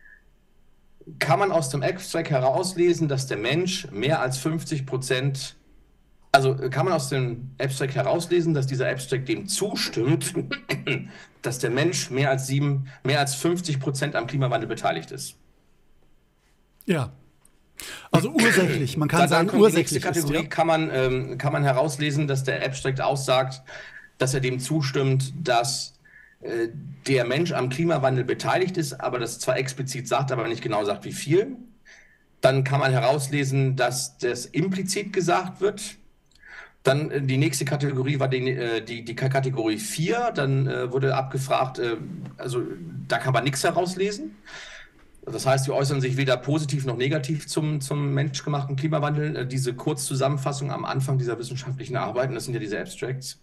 kann man aus dem Abstract herauslesen, dass der Mensch mehr als fünfzig Prozent, also kann man aus dem Abstract herauslesen, dass dieser Abstract dem zustimmt, dass der Mensch mehr als sieben, mehr als fünfzig Prozent am Klimawandel beteiligt ist? Ja. Also ursächlich, man kann Dann, dann sagen, kommt die nächste ursächlich ist, Kategorie, ja. kann man, ähm, kann man herauslesen, dass der Abstract aussagt, dass er dem zustimmt, dass äh, der Mensch am Klimawandel beteiligt ist, aber das zwar explizit sagt, aber nicht genau sagt, wie viel. Dann kann man herauslesen, dass das implizit gesagt wird. Dann äh, die nächste Kategorie war die, äh, die, die Kategorie vier. Dann äh, wurde abgefragt, äh, also da kann man nichts herauslesen. Das heißt, wir äußern sich weder positiv noch negativ zum, zum menschgemachten Klimawandel. Äh, Diese Kurzzusammenfassung am Anfang dieser wissenschaftlichen Arbeiten, das sind ja diese Abstracts.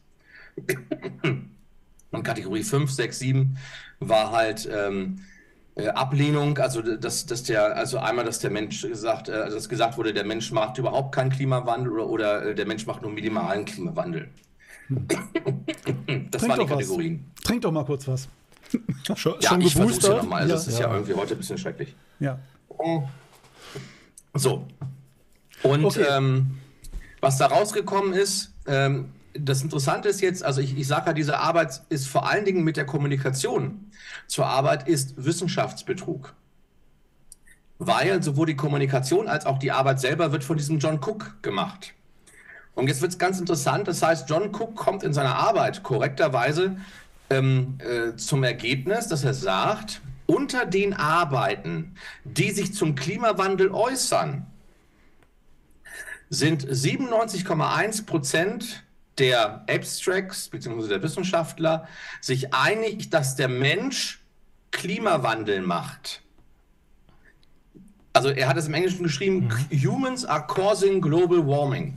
Und Kategorie fünf, sechs, sieben war halt ähm, äh, Ablehnung, also dass, dass der, also einmal, dass der Mensch gesagt, äh, also dass gesagt wurde, der Mensch macht überhaupt keinen Klimawandel oder, oder äh, der Mensch macht nur minimalen Klimawandel. Das Trink waren die doch was. Kategorien. Trink doch mal kurz was. Schon, Ja, schon ich versuche es ja geboostert? nochmal. Also Ja. es ist ja. irgendwie heute ein bisschen schrecklich. Ja. So. Und Okay. ähm, was da rausgekommen ist, ähm, das Interessante ist jetzt, also ich, ich sage ja, diese Arbeit ist vor allen Dingen mit der Kommunikation zur Arbeit ist Wissenschaftsbetrug. Weil sowohl die Kommunikation als auch die Arbeit selber wird von diesem John Cook gemacht. Und jetzt wird es ganz interessant, das heißt, John Cook kommt in seiner Arbeit korrekterweise ähm, äh, zum Ergebnis, dass er sagt, unter den Arbeiten, die sich zum Klimawandel äußern, sind siebenundneunzig Komma eins Prozent der Abstracts bzw. der Wissenschaftler sich einig, dass der Mensch Klimawandel macht. Also er hat es im Englischen geschrieben, Humans are causing global warming.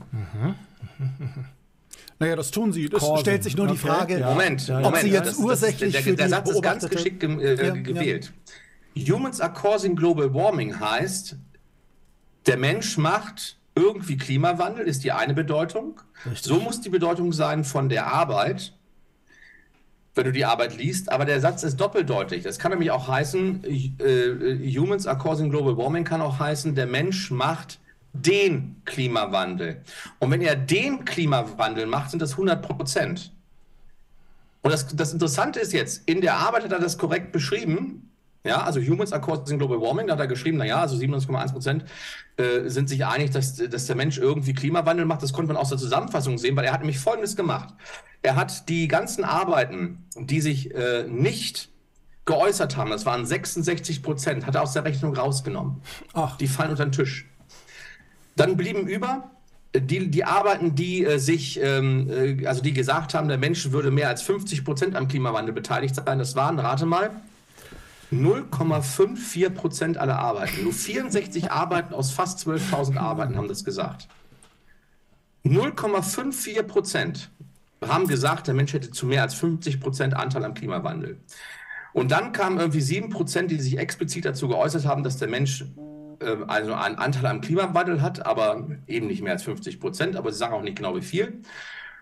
Naja, das tun sie. Das Causing. stellt sich nur die Okay, Frage, ja. Moment, Ja, ja. Moment. ob sie jetzt das, das, ursächlich der, für der die Satz ist ganz beobachtete- geschickt ge äh, Ja, gewählt. Humans are causing global warming heißt, der Mensch macht irgendwie Klimawandel, ist die eine Bedeutung. Richtig. So muss die Bedeutung sein von der Arbeit, wenn du die Arbeit liest. Aber der Satz ist doppeldeutig. Das kann nämlich auch heißen, äh, Humans are causing global warming kann auch heißen, der Mensch macht den Klimawandel. Und wenn er den Klimawandel macht, sind das hundert Prozent. Und das, das Interessante ist jetzt, in der Arbeit hat er das korrekt beschrieben. Ja, also Humans are causing global warming, da hat er geschrieben, naja, also siebenundneunzig Komma eins Prozent äh, sind sich einig, dass, dass der Mensch irgendwie Klimawandel macht. Das konnte man aus der Zusammenfassung sehen, weil er hat nämlich Folgendes gemacht. Er hat die ganzen Arbeiten, die sich äh, nicht geäußert haben, das waren sechsundsechzig Prozent, hat er aus der Rechnung rausgenommen. Ach. Die fallen unter den Tisch. Dann blieben über die, die Arbeiten, die äh, sich, ähm, äh, also die gesagt haben, der Mensch würde mehr als fünfzig Prozent am Klimawandel beteiligt sein. Das waren, rate mal, null Komma vierundfünfzig Prozent aller Arbeiten. Nur vierundsechzig Arbeiten aus fast zwölftausend Arbeiten haben das gesagt. null Komma vierundfünfzig Prozent haben gesagt, der Mensch hätte zu mehr als fünfzig Prozent Anteil am Klimawandel. Und dann kamen irgendwie sieben Prozent, die sich explizit dazu geäußert haben, dass der Mensch äh, also einen Anteil am Klimawandel hat, aber eben nicht mehr als fünfzig Prozent, aber sie sagen auch nicht genau wie viel.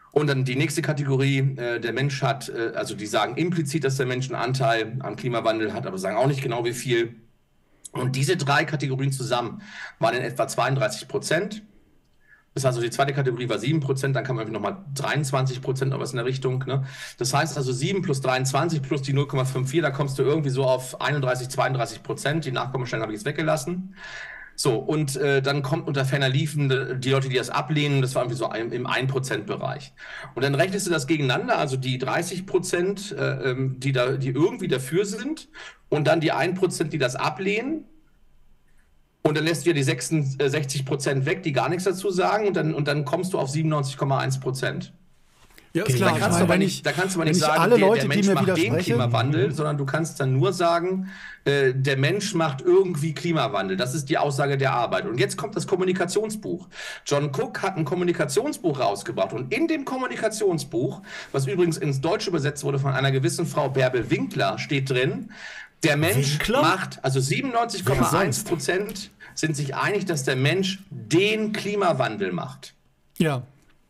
Und dann die nächste Kategorie, äh, der Mensch hat, äh, also die sagen implizit, dass der Mensch einen Anteil am Klimawandel hat, aber sagen auch nicht genau wie viel. Und diese drei Kategorien zusammen waren in etwa zweiunddreißig Prozent. Das heißt, also die zweite Kategorie war sieben Prozent, dann kam irgendwie nochmal dreiundzwanzig Prozent oder was in der Richtung. Ne? Das heißt also sieben plus dreiundzwanzig plus die null Komma fünfundfünfzig, da kommst du irgendwie so auf einunddreißig, zweiunddreißig Prozent. Die Nachkommastellen habe ich jetzt weggelassen. So, und äh, dann kommt unter ferner liefen die Leute, die das ablehnen, das war irgendwie so im, im ein Prozent Bereich. Und dann rechnest du das gegeneinander, also die dreißig Prozent, äh, die, da, die irgendwie dafür sind und dann die ein Prozent, die das ablehnen. Und dann lässt du ja die sechsundsechzig Prozent weg, die gar nichts dazu sagen und dann, und dann kommst du auf siebenundneunzig Komma eins Prozent. Ja, ist klar. Da kannst, ich du aber meine, nicht, da kannst du aber nicht wenn ich sagen, alle der, Leute, der Mensch die mir macht den widersprechen, Klimawandel, sondern du kannst dann nur sagen, äh, der Mensch macht irgendwie Klimawandel. Das ist die Aussage der Arbeit. Und jetzt kommt das Kommunikationsbuch. John Cook hat ein Kommunikationsbuch rausgebracht. Und in dem Kommunikationsbuch, was übrigens ins Deutsche übersetzt wurde von einer gewissen Frau Bärbel Winkler, steht drin, der Mensch Winkler? macht, also siebenundneunzig Komma eins Prozent sind sich einig, dass der Mensch den Klimawandel macht. Ja.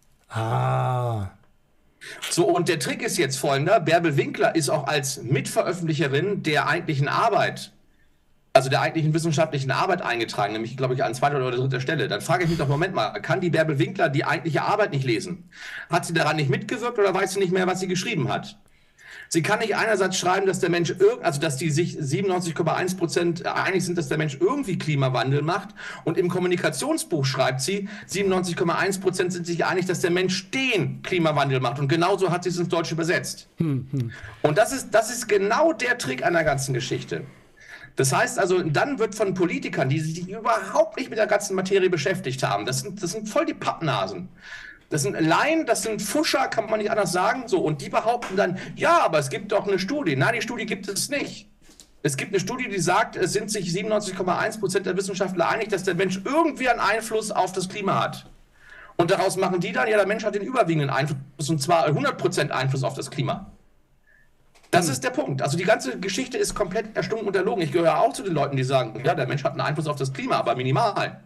Ah. So, und der Trick ist jetzt folgender. Bärbel Winkler ist auch als Mitveröffentlicherin der eigentlichen Arbeit, also der eigentlichen wissenschaftlichen Arbeit eingetragen, nämlich, glaube ich, an zweiter oder dritter Stelle. Dann frage ich mich doch, Moment mal, kann die Bärbel Winkler die eigentliche Arbeit nicht lesen? Hat sie daran nicht mitgewirkt oder weiß sie nicht mehr, was sie geschrieben hat? Sie kann nicht einerseits schreiben, dass der Mensch, irg- also dass die sich siebenundneunzig Komma eins Prozent einig sind, dass der Mensch irgendwie Klimawandel macht. Und im Kommunikationsbuch schreibt sie, siebenundneunzig Komma eins Prozent sind sich einig, dass der Mensch den Klimawandel macht. Und genauso hat sie es ins Deutsche übersetzt. Hm, hm. Und das ist, das ist genau der Trick an der ganzen Geschichte. Das heißt also, dann wird von Politikern, die sich überhaupt nicht mit der ganzen Materie beschäftigt haben, das sind, das sind voll die Pappnasen. Das sind Laien, das sind Fuscher, kann man nicht anders sagen. So, und die behaupten dann, ja, aber es gibt doch eine Studie. Nein, die Studie gibt es nicht. Es gibt eine Studie, die sagt, es sind sich siebenundneunzig Komma eins Prozent der Wissenschaftler einig, dass der Mensch irgendwie einen Einfluss auf das Klima hat. Und daraus machen die dann, ja, der Mensch hat den überwiegenden Einfluss, und zwar hundert Prozent Einfluss auf das Klima. Das hm. ist der Punkt. Also die ganze Geschichte ist komplett erstunken und erlogen. Ich gehöre auch zu den Leuten, die sagen, ja, der Mensch hat einen Einfluss auf das Klima, aber minimal.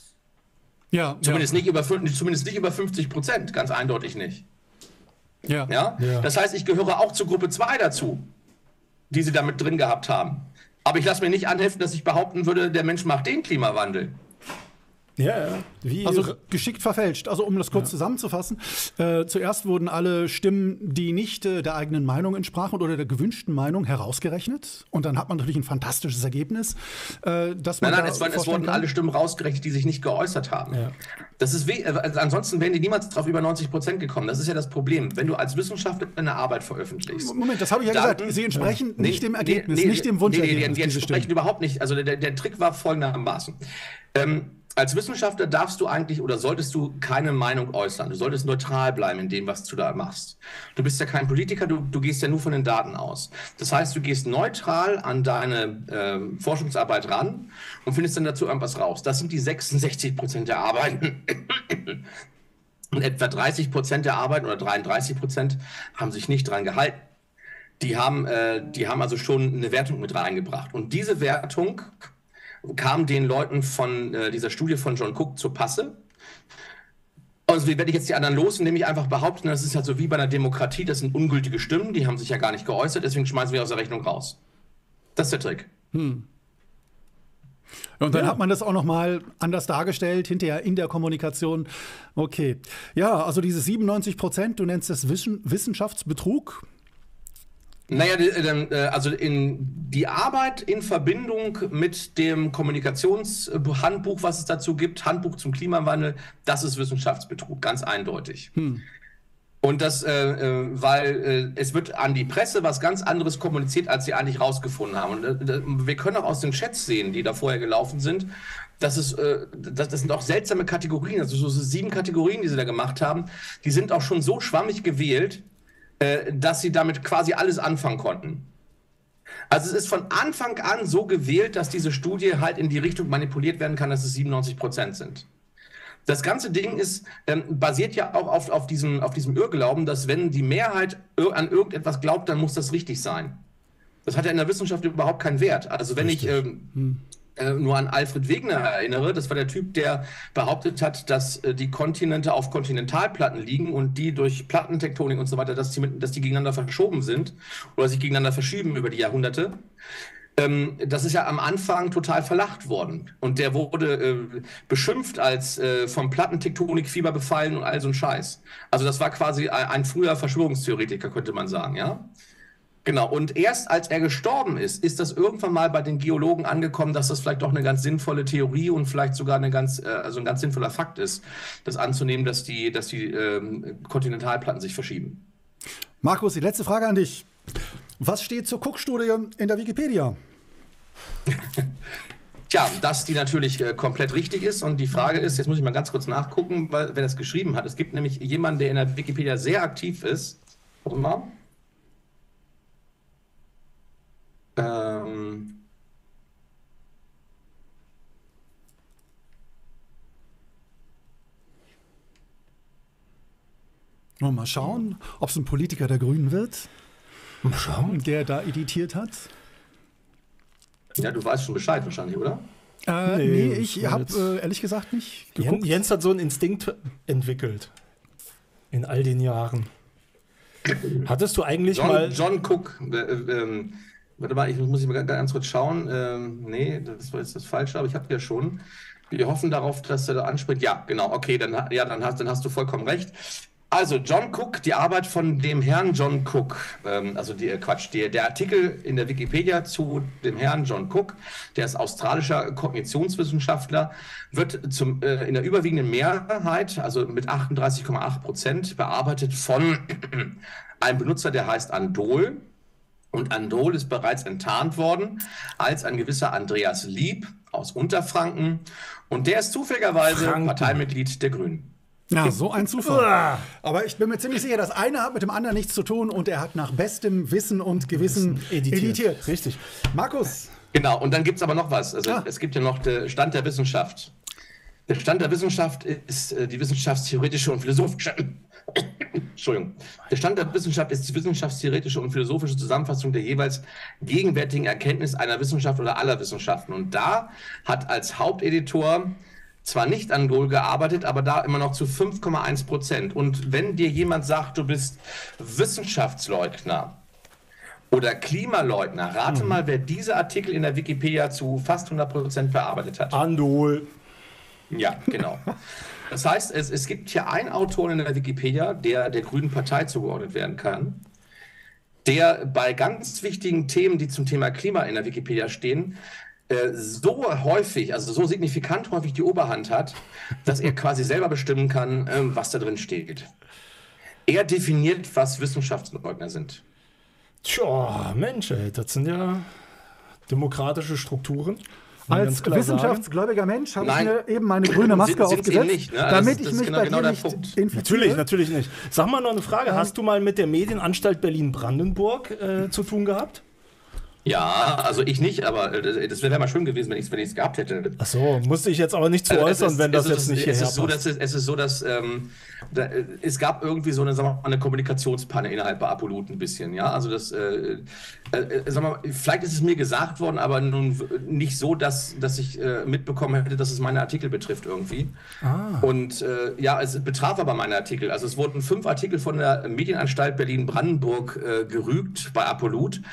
Ja, zumindest, ja. Nicht über, zumindest nicht über fünfzig Prozent, ganz eindeutig nicht. Ja. Ja? Ja. Das heißt, ich gehöre auch zur Gruppe zwei dazu, die sie damit drin gehabt haben. Aber ich lasse mir nicht anheften, dass ich behaupten würde, der Mensch macht den Klimawandel. Ja, ja. Wie Also geschickt verfälscht. Also um das kurz ja. zusammenzufassen. Äh, zuerst wurden alle Stimmen, die nicht äh, der eigenen Meinung entsprachen oder der gewünschten Meinung, herausgerechnet. Und dann hat man natürlich ein fantastisches Ergebnis. Äh, dass man nein, nein, da es, waren, es wurden alle Stimmen rausgerechnet, die sich nicht geäußert haben. Ja. Das ist we- also ansonsten wären die niemals drauf über neunzig Prozent gekommen. Das ist ja das Problem. Wenn du als Wissenschaftler eine Arbeit veröffentlichst. Moment, das habe ich ja dann, gesagt. Sie entsprechen ja. nicht nee, dem Ergebnis, nee, nee, nicht dem Wunschergebnis. Nee, nee, die, die entsprechen überhaupt nicht. Also der, der Trick war folgendermaßen. Ähm, Als Wissenschaftler darfst du eigentlich oder solltest du keine Meinung äußern. Du solltest neutral bleiben in dem, was du da machst. Du bist ja kein Politiker, du, du gehst ja nur von den Daten aus. Das heißt, du gehst neutral an deine äh, Forschungsarbeit ran und findest dann dazu irgendwas raus. Das sind die sechsundsechzig Prozent der Arbeiten. Und etwa dreißig Prozent der Arbeiten oder dreiunddreißig Prozent haben sich nicht dran gehalten. Die haben, äh, die haben also schon eine Wertung mit reingebracht. Und diese Wertung kam den Leuten von äh, dieser Studie von John Cook zur Passe. Also wie werde ich jetzt die anderen los, indem ich einfach behaupten, das ist halt so wie bei einer Demokratie, das sind ungültige Stimmen, die haben sich ja gar nicht geäußert, deswegen schmeißen wir aus der Rechnung raus. Das ist der Trick. Hm. Und dann ja. hat man das auch noch mal anders dargestellt, hinterher in der Kommunikation. Okay. Ja, also diese siebenundneunzig Prozent, du nennst das Wissenschaftsbetrug. Naja, also in die Arbeit in Verbindung mit dem Kommunikationshandbuch, was es dazu gibt, Handbuch zum Klimawandel, das ist Wissenschaftsbetrug, ganz eindeutig. Hm. Und das, äh, weil äh, es wird an die Presse was ganz anderes kommuniziert, als sie eigentlich rausgefunden haben. Und äh, wir können auch aus den Chats sehen, die da vorher gelaufen sind, dass es, äh, das, das sind auch seltsame Kategorien, also so sieben Kategorien, die sie da gemacht haben, die sind auch schon so schwammig gewählt, dass sie damit quasi alles anfangen konnten. Also es ist von Anfang an so gewählt, dass diese Studie halt in die Richtung manipuliert werden kann, dass es siebenundneunzig Prozent sind. Das ganze Ding ist, ähm, basiert ja auch auf, auf, diesem, auf diesem Irrglauben, dass wenn die Mehrheit an irgendetwas glaubt, dann muss das richtig sein. Das hat ja in der Wissenschaft überhaupt keinen Wert. Also wenn Richtig. ich... Ähm, hm. äh, nur an Alfred Wegener erinnere, das war der Typ, der behauptet hat, dass äh, die Kontinente auf Kontinentalplatten liegen und die durch Plattentektonik und so weiter, dass die, mit, dass die gegeneinander verschoben sind oder sich gegeneinander verschieben über die Jahrhunderte. Ähm, das ist ja am Anfang total verlacht worden. Und der wurde äh, beschimpft als äh, vom Plattentektonikfieber befallen und all so ein Scheiß. Also das war quasi ein, ein früher Verschwörungstheoretiker, könnte man sagen, ja. Genau, und erst als er gestorben ist, ist das irgendwann mal bei den Geologen angekommen, dass das vielleicht doch eine ganz sinnvolle Theorie und vielleicht sogar eine ganz, äh, also ein ganz sinnvoller Fakt ist, das anzunehmen, dass die, dass die ähm, Kontinentalplatten sich verschieben. Markus, die letzte Frage an dich. Was steht zur Cook-Studie in der Wikipedia? Tja, dass die natürlich äh, komplett richtig ist und die Frage ist, jetzt muss ich mal ganz kurz nachgucken, weil, wer das geschrieben hat. Es gibt nämlich jemanden, der in der Wikipedia sehr aktiv ist. Warte mal. Ähm... Mal schauen, ob es ein Politiker der Grünen wird. Mal schauen. Der da editiert hat. Ja, du weißt schon Bescheid wahrscheinlich, oder? Äh, nee, nee, ich habe äh, ehrlich gesagt nicht geguckt. Jens hat so einen Instinkt entwickelt. In all den Jahren. Hattest du eigentlich John, mal... John Cook, äh, ähm, warte mal, ich muss ich mal ganz kurz schauen. Ähm, nee, das war jetzt das Falsche, aber ich habe ja schon. Wir hoffen darauf, dass er da anspricht. Ja, genau, okay, dann, ja, dann, hast, dann hast du vollkommen recht. Also John Cook, die Arbeit von dem Herrn John Cook, ähm, also die, Quatsch, die, der Artikel in der Wikipedia zu dem Herrn John Cook, der ist australischer Kognitionswissenschaftler, wird zum, äh, in der überwiegenden Mehrheit, also mit achtunddreißig Komma acht Prozent, bearbeitet von einem Benutzer, der heißt Andol. Und Andol ist bereits enttarnt worden als ein gewisser Andreas Lieb aus Unterfranken. Und der ist zufälligerweise Franken. Parteimitglied der Grünen. Ja, so ein Zufall. Aber ich bin mir ziemlich sicher, das eine hat mit dem anderen nichts zu tun und er hat nach bestem Wissen und Gewissen editiert. editiert. Richtig. Markus. Genau, und dann gibt es aber noch was. Also Ah. es gibt ja noch den Stand der Wissenschaft. Der Stand der Wissenschaft ist äh, die wissenschaftstheoretische und philosophische Entschuldigung. Der Stand der Wissenschaft ist die wissenschaftstheoretische und philosophische Zusammenfassung der jeweils gegenwärtigen Erkenntnis einer Wissenschaft oder aller Wissenschaften. Und da hat als Haupteditor zwar nicht an Andol gearbeitet, aber da immer noch zu fünf Komma eins Prozent. Und wenn dir jemand sagt, du bist Wissenschaftsleugner oder Klimaleugner, rate mhm. mal, wer diese Artikel in der Wikipedia zu fast hundert Prozent bearbeitet hat. Andol. Ja, genau. Das heißt, es, es gibt hier einen Autor in der Wikipedia, der der Grünen Partei zugeordnet werden kann, der bei ganz wichtigen Themen, die zum Thema Klima in der Wikipedia stehen, so häufig, also so signifikant häufig die Oberhand hat, dass er quasi selber bestimmen kann, was da drin steht. Er definiert, was Wissenschaftsleugner sind. Tja, Mensch, ey, das sind ja demokratische Strukturen. Als wissenschaftsgläubiger Mensch habe ich mir eben meine grüne sind, Maske sind aufgesetzt, nicht, ne? damit das, das ich mich genau, bei genau dir der nicht Punkt. infiziere. Natürlich, natürlich nicht. Sag mal noch eine Frage. Ja. Hast du mal mit der Medienanstalt Berlin-Brandenburg äh, zu tun gehabt? Ja, also ich nicht, aber äh, das wäre mal schön gewesen, wenn ich es gehabt hätte. Ach so, musste ich jetzt aber nicht zu also äußern, ist, wenn das ist, jetzt nicht es hierher ist so, dass es, es ist so, dass ähm, da, es gab irgendwie so eine, sagen wir mal, eine Kommunikationspanne innerhalb bei Apolut ein bisschen, ja, also das, äh, äh, sagen wir mal, vielleicht ist es mir gesagt worden, aber nun nicht so, dass, dass ich äh, mitbekommen hätte, dass es meine Artikel betrifft irgendwie. Ah. Und äh, ja, es betraf aber meine Artikel, also es wurden fünf Artikel von der Medienanstalt Berlin-Brandenburg äh, gerügt bei Apolut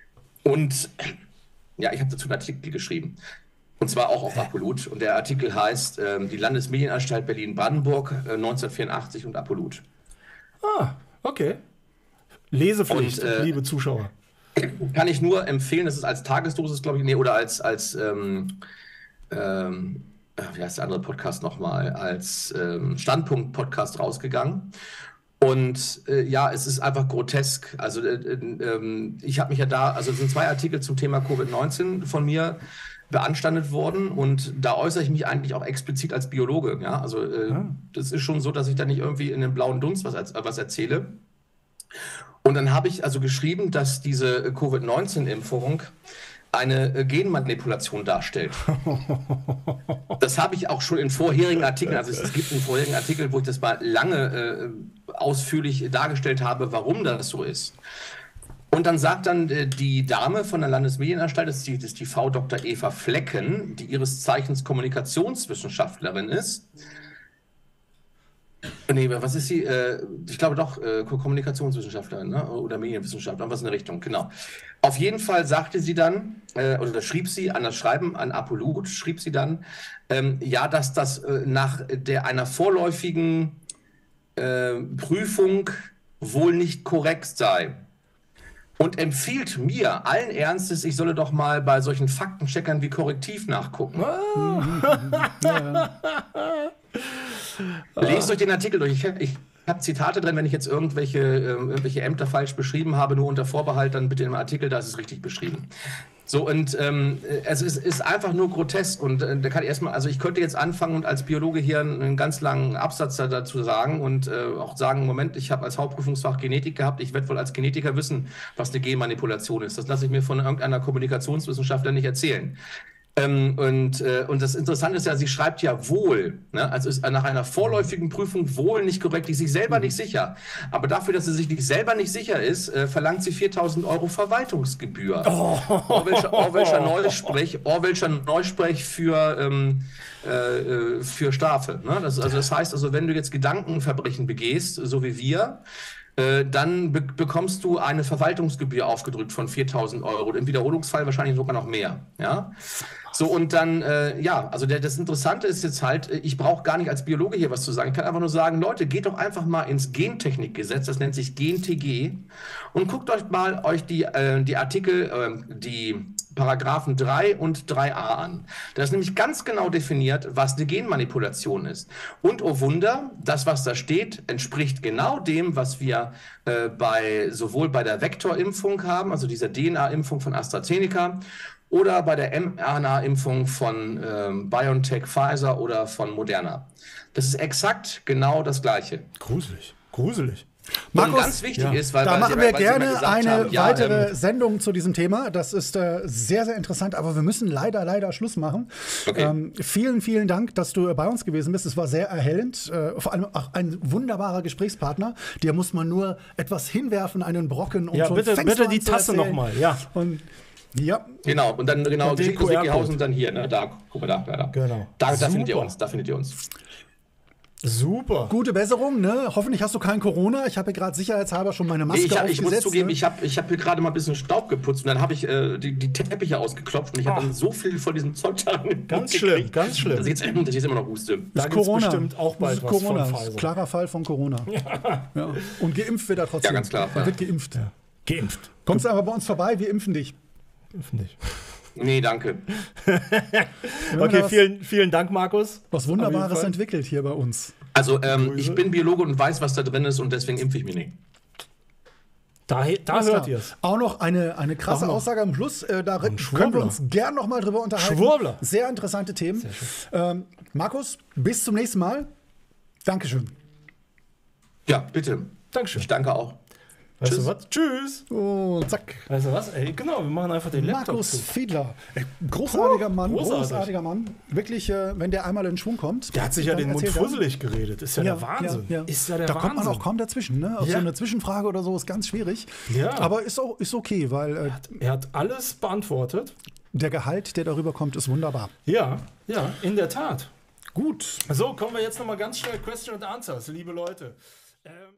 und ja, ich habe dazu einen Artikel geschrieben. Und zwar auch auf Apolut. Und der Artikel heißt ähm, die Landesmedienanstalt Berlin-Brandenburg äh, neunzehnhundertvierundachtzig und Apolut. Ah, okay. Lesepflicht, und, äh, liebe Zuschauer. Kann ich nur empfehlen, das ist als Tagesdosis, glaube ich, nee, oder als, als ähm, ähm, wie heißt der andere Podcast nochmal, als ähm, Standpunkt-Podcast rausgegangen. Und äh, ja, es ist einfach grotesk. Also äh, äh, ich habe mich ja da, also es sind zwei Artikel zum Thema Covid neunzehn von mir beanstandet worden und da äußere ich mich eigentlich auch explizit als Biologe. Ja, also äh, ah. das ist schon so, dass ich da nicht irgendwie in den blauen Dunst was, äh, was erzähle. Und dann habe ich also geschrieben, dass diese Covid neunzehn Impfung eine Genmanipulation darstellt. Das habe ich auch schon in vorherigen Artikeln, also es gibt einen vorherigen Artikel, wo ich das mal lange äh, ausführlich dargestellt habe, warum das so ist. Und Und dann sagt dann äh, die Dame von der Landesmedienanstalt, das ist die, das ist die Frau Doktor Eva Flecken, die ihres Zeichens Kommunikationswissenschaftlerin ist. Nee, was ist sie? Äh, ich glaube doch, äh, Kommunikationswissenschaftlerin, ne? Oder Medienwissenschaftler, was in der Richtung, genau. Auf jeden Fall sagte sie dann, äh, oder schrieb sie an das Schreiben an Apolut, schrieb sie dann, ähm, ja, dass das äh, nach der einer vorläufigen äh, Prüfung wohl nicht korrekt sei. Und empfiehlt mir allen Ernstes, ich solle doch mal bei solchen Faktencheckern wie Korrektiv nachgucken. Oh. Lest euch den Artikel durch. Ich, ich habe Zitate drin, wenn ich jetzt irgendwelche, äh, irgendwelche Ämter falsch beschrieben habe, nur unter Vorbehalt, dann bitte im Artikel, da ist es richtig beschrieben. So, und ähm, es ist, ist einfach nur grotesk. Und äh, da kann ich erstmal, also ich könnte jetzt anfangen und als Biologe hier einen, einen ganz langen Absatz dazu sagen und äh, auch sagen, Moment, ich habe als Hauptprüfungsfach Genetik gehabt, ich werde wohl als Genetiker wissen, was eine Genmanipulation ist. Das lasse ich mir von irgendeiner Kommunikationswissenschaftler nicht erzählen. Ähm, und, äh, und das Interessante ist ja, sie schreibt ja wohl, ne? Also ist nach einer vorläufigen Prüfung wohl nicht korrekt, die ist sich selber nicht sicher. Aber dafür, dass sie sich nicht selber nicht sicher ist, äh, verlangt sie viertausend Euro Verwaltungsgebühr. Oh. Orwellscher, Orwellscher Neusprech, Orwellscher Neusprech für, ähm, äh, für Strafe. Ne? Das, also das heißt, also wenn du jetzt Gedankenverbrechen begehst, so wie wir, dann be bekommst du eine Verwaltungsgebühr aufgedrückt von viertausend Euro. Im Wiederholungsfall wahrscheinlich sogar noch mehr. Ja? So, und dann, äh, ja, also der, das Interessante ist jetzt halt, ich brauche gar nicht als Biologe hier was zu sagen. Ich kann einfach nur sagen, Leute, geht doch einfach mal ins Gentechnikgesetz, das nennt sich Gen T G, und guckt euch mal euch die, äh, die Artikel, äh, die Paragraphen drei und drei a an. Da ist nämlich ganz genau definiert, was eine Genmanipulation ist. Und oh Wunder, das, was da steht, entspricht genau dem, was wir äh, bei, sowohl bei der Vektorimpfung haben, also dieser D N A-Impfung von AstraZeneca, oder bei der mRNA-Impfung von ähm, BioNTech, Pfizer oder von Moderna. Das ist exakt genau das Gleiche. Gruselig, gruselig. Markus, und ganz wichtig ja. ist, weil da weil machen Sie, wir weil gerne Sie eine haben, ja, weitere ähm, Sendung zu diesem Thema. Das ist äh, sehr, sehr interessant, aber wir müssen leider, leider Schluss machen. Okay. Ähm, vielen, vielen Dank, dass du bei uns gewesen bist. Es war sehr erhellend. Äh, vor allem auch ein wunderbarer Gesprächspartner. Dir muss man nur etwas hinwerfen, einen Brocken. Und ja, schon bitte, fängst bitte du an die zu Tasse erzählen. nochmal. Ja. Und ja. Genau, und dann genau, Und den geschickt aus Q R-Code. Wickhausen dann hier, ne? Da, guck mal da, da, da. Genau. Da, da findet ihr Super. uns, da findet ihr uns. Super. Gute Besserung, ne? Hoffentlich hast du kein Corona. Ich habe hier gerade sicherheitshalber schon meine Maske Ich, hab, ich aufgesetzt. muss zugeben, ne? ich habe ich hab hier gerade mal ein bisschen Staub geputzt und dann habe ich äh, die, die Teppiche ausgeklopft und ich habe dann so viel von diesem Zeug da Ganz schlimm, ganz schlimm. Dass ich jetzt, dass ich jetzt immer noch huste. Da ist gibt's Corona. bestimmt auch bald das ist was Corona. von Das ist Pfizer. klarer Fall von Corona. Ja. Ja. Und geimpft wird er trotzdem. Ja, ganz klar. Er wird geimpft. Ja. Geimpft. Kommst du aber bei uns vorbei, wir impfen dich. Impfen dich. Nee, danke. Okay, was- vielen, vielen Dank, Markus. Was Auf jeden Wunderbares Fall. entwickelt hier bei uns. Also ähm, Grüße. ich bin Biologe und weiß, was da drin ist und deswegen impfe ich mich nicht. Da, da Alles hört klar. ihr es. Auch noch eine, eine krasse Auch noch. Aussage am Schluss. Äh, da können wir Schwurbler. uns gern noch mal drüber unterhalten. Schwurbler. Sehr interessante Themen. Ähm, Markus, bis zum nächsten Mal. Dankeschön. Ja, bitte. Dankeschön. Ich danke auch. Weißt Tschüss. du was? Tschüss. Und zack. Weißt du was? Ey, genau, wir machen einfach den Laptop Markus zu. Fiedler. Ey, großartiger Mann. großartig. Großartiger Mann. Wirklich, äh, wenn der einmal in Schwung kommt. Der hat sich ja dann den Mund erzählt er- fusselig geredet. Ist ja, der Wahnsinn. Ja, ja. Ist ja der da Wahnsinn. kommt man auch kaum dazwischen. Ne? Auf Ja. so eine Zwischenfrage oder so ist ganz schwierig. Ja. Aber ist, auch, ist okay, weil äh, Er hat alles beantwortet. der Gehalt, der darüber kommt, ist wunderbar. Ja, ja, in der Tat. Gut. So, kommen wir jetzt nochmal ganz schnell Question and Answers, liebe Leute. Ähm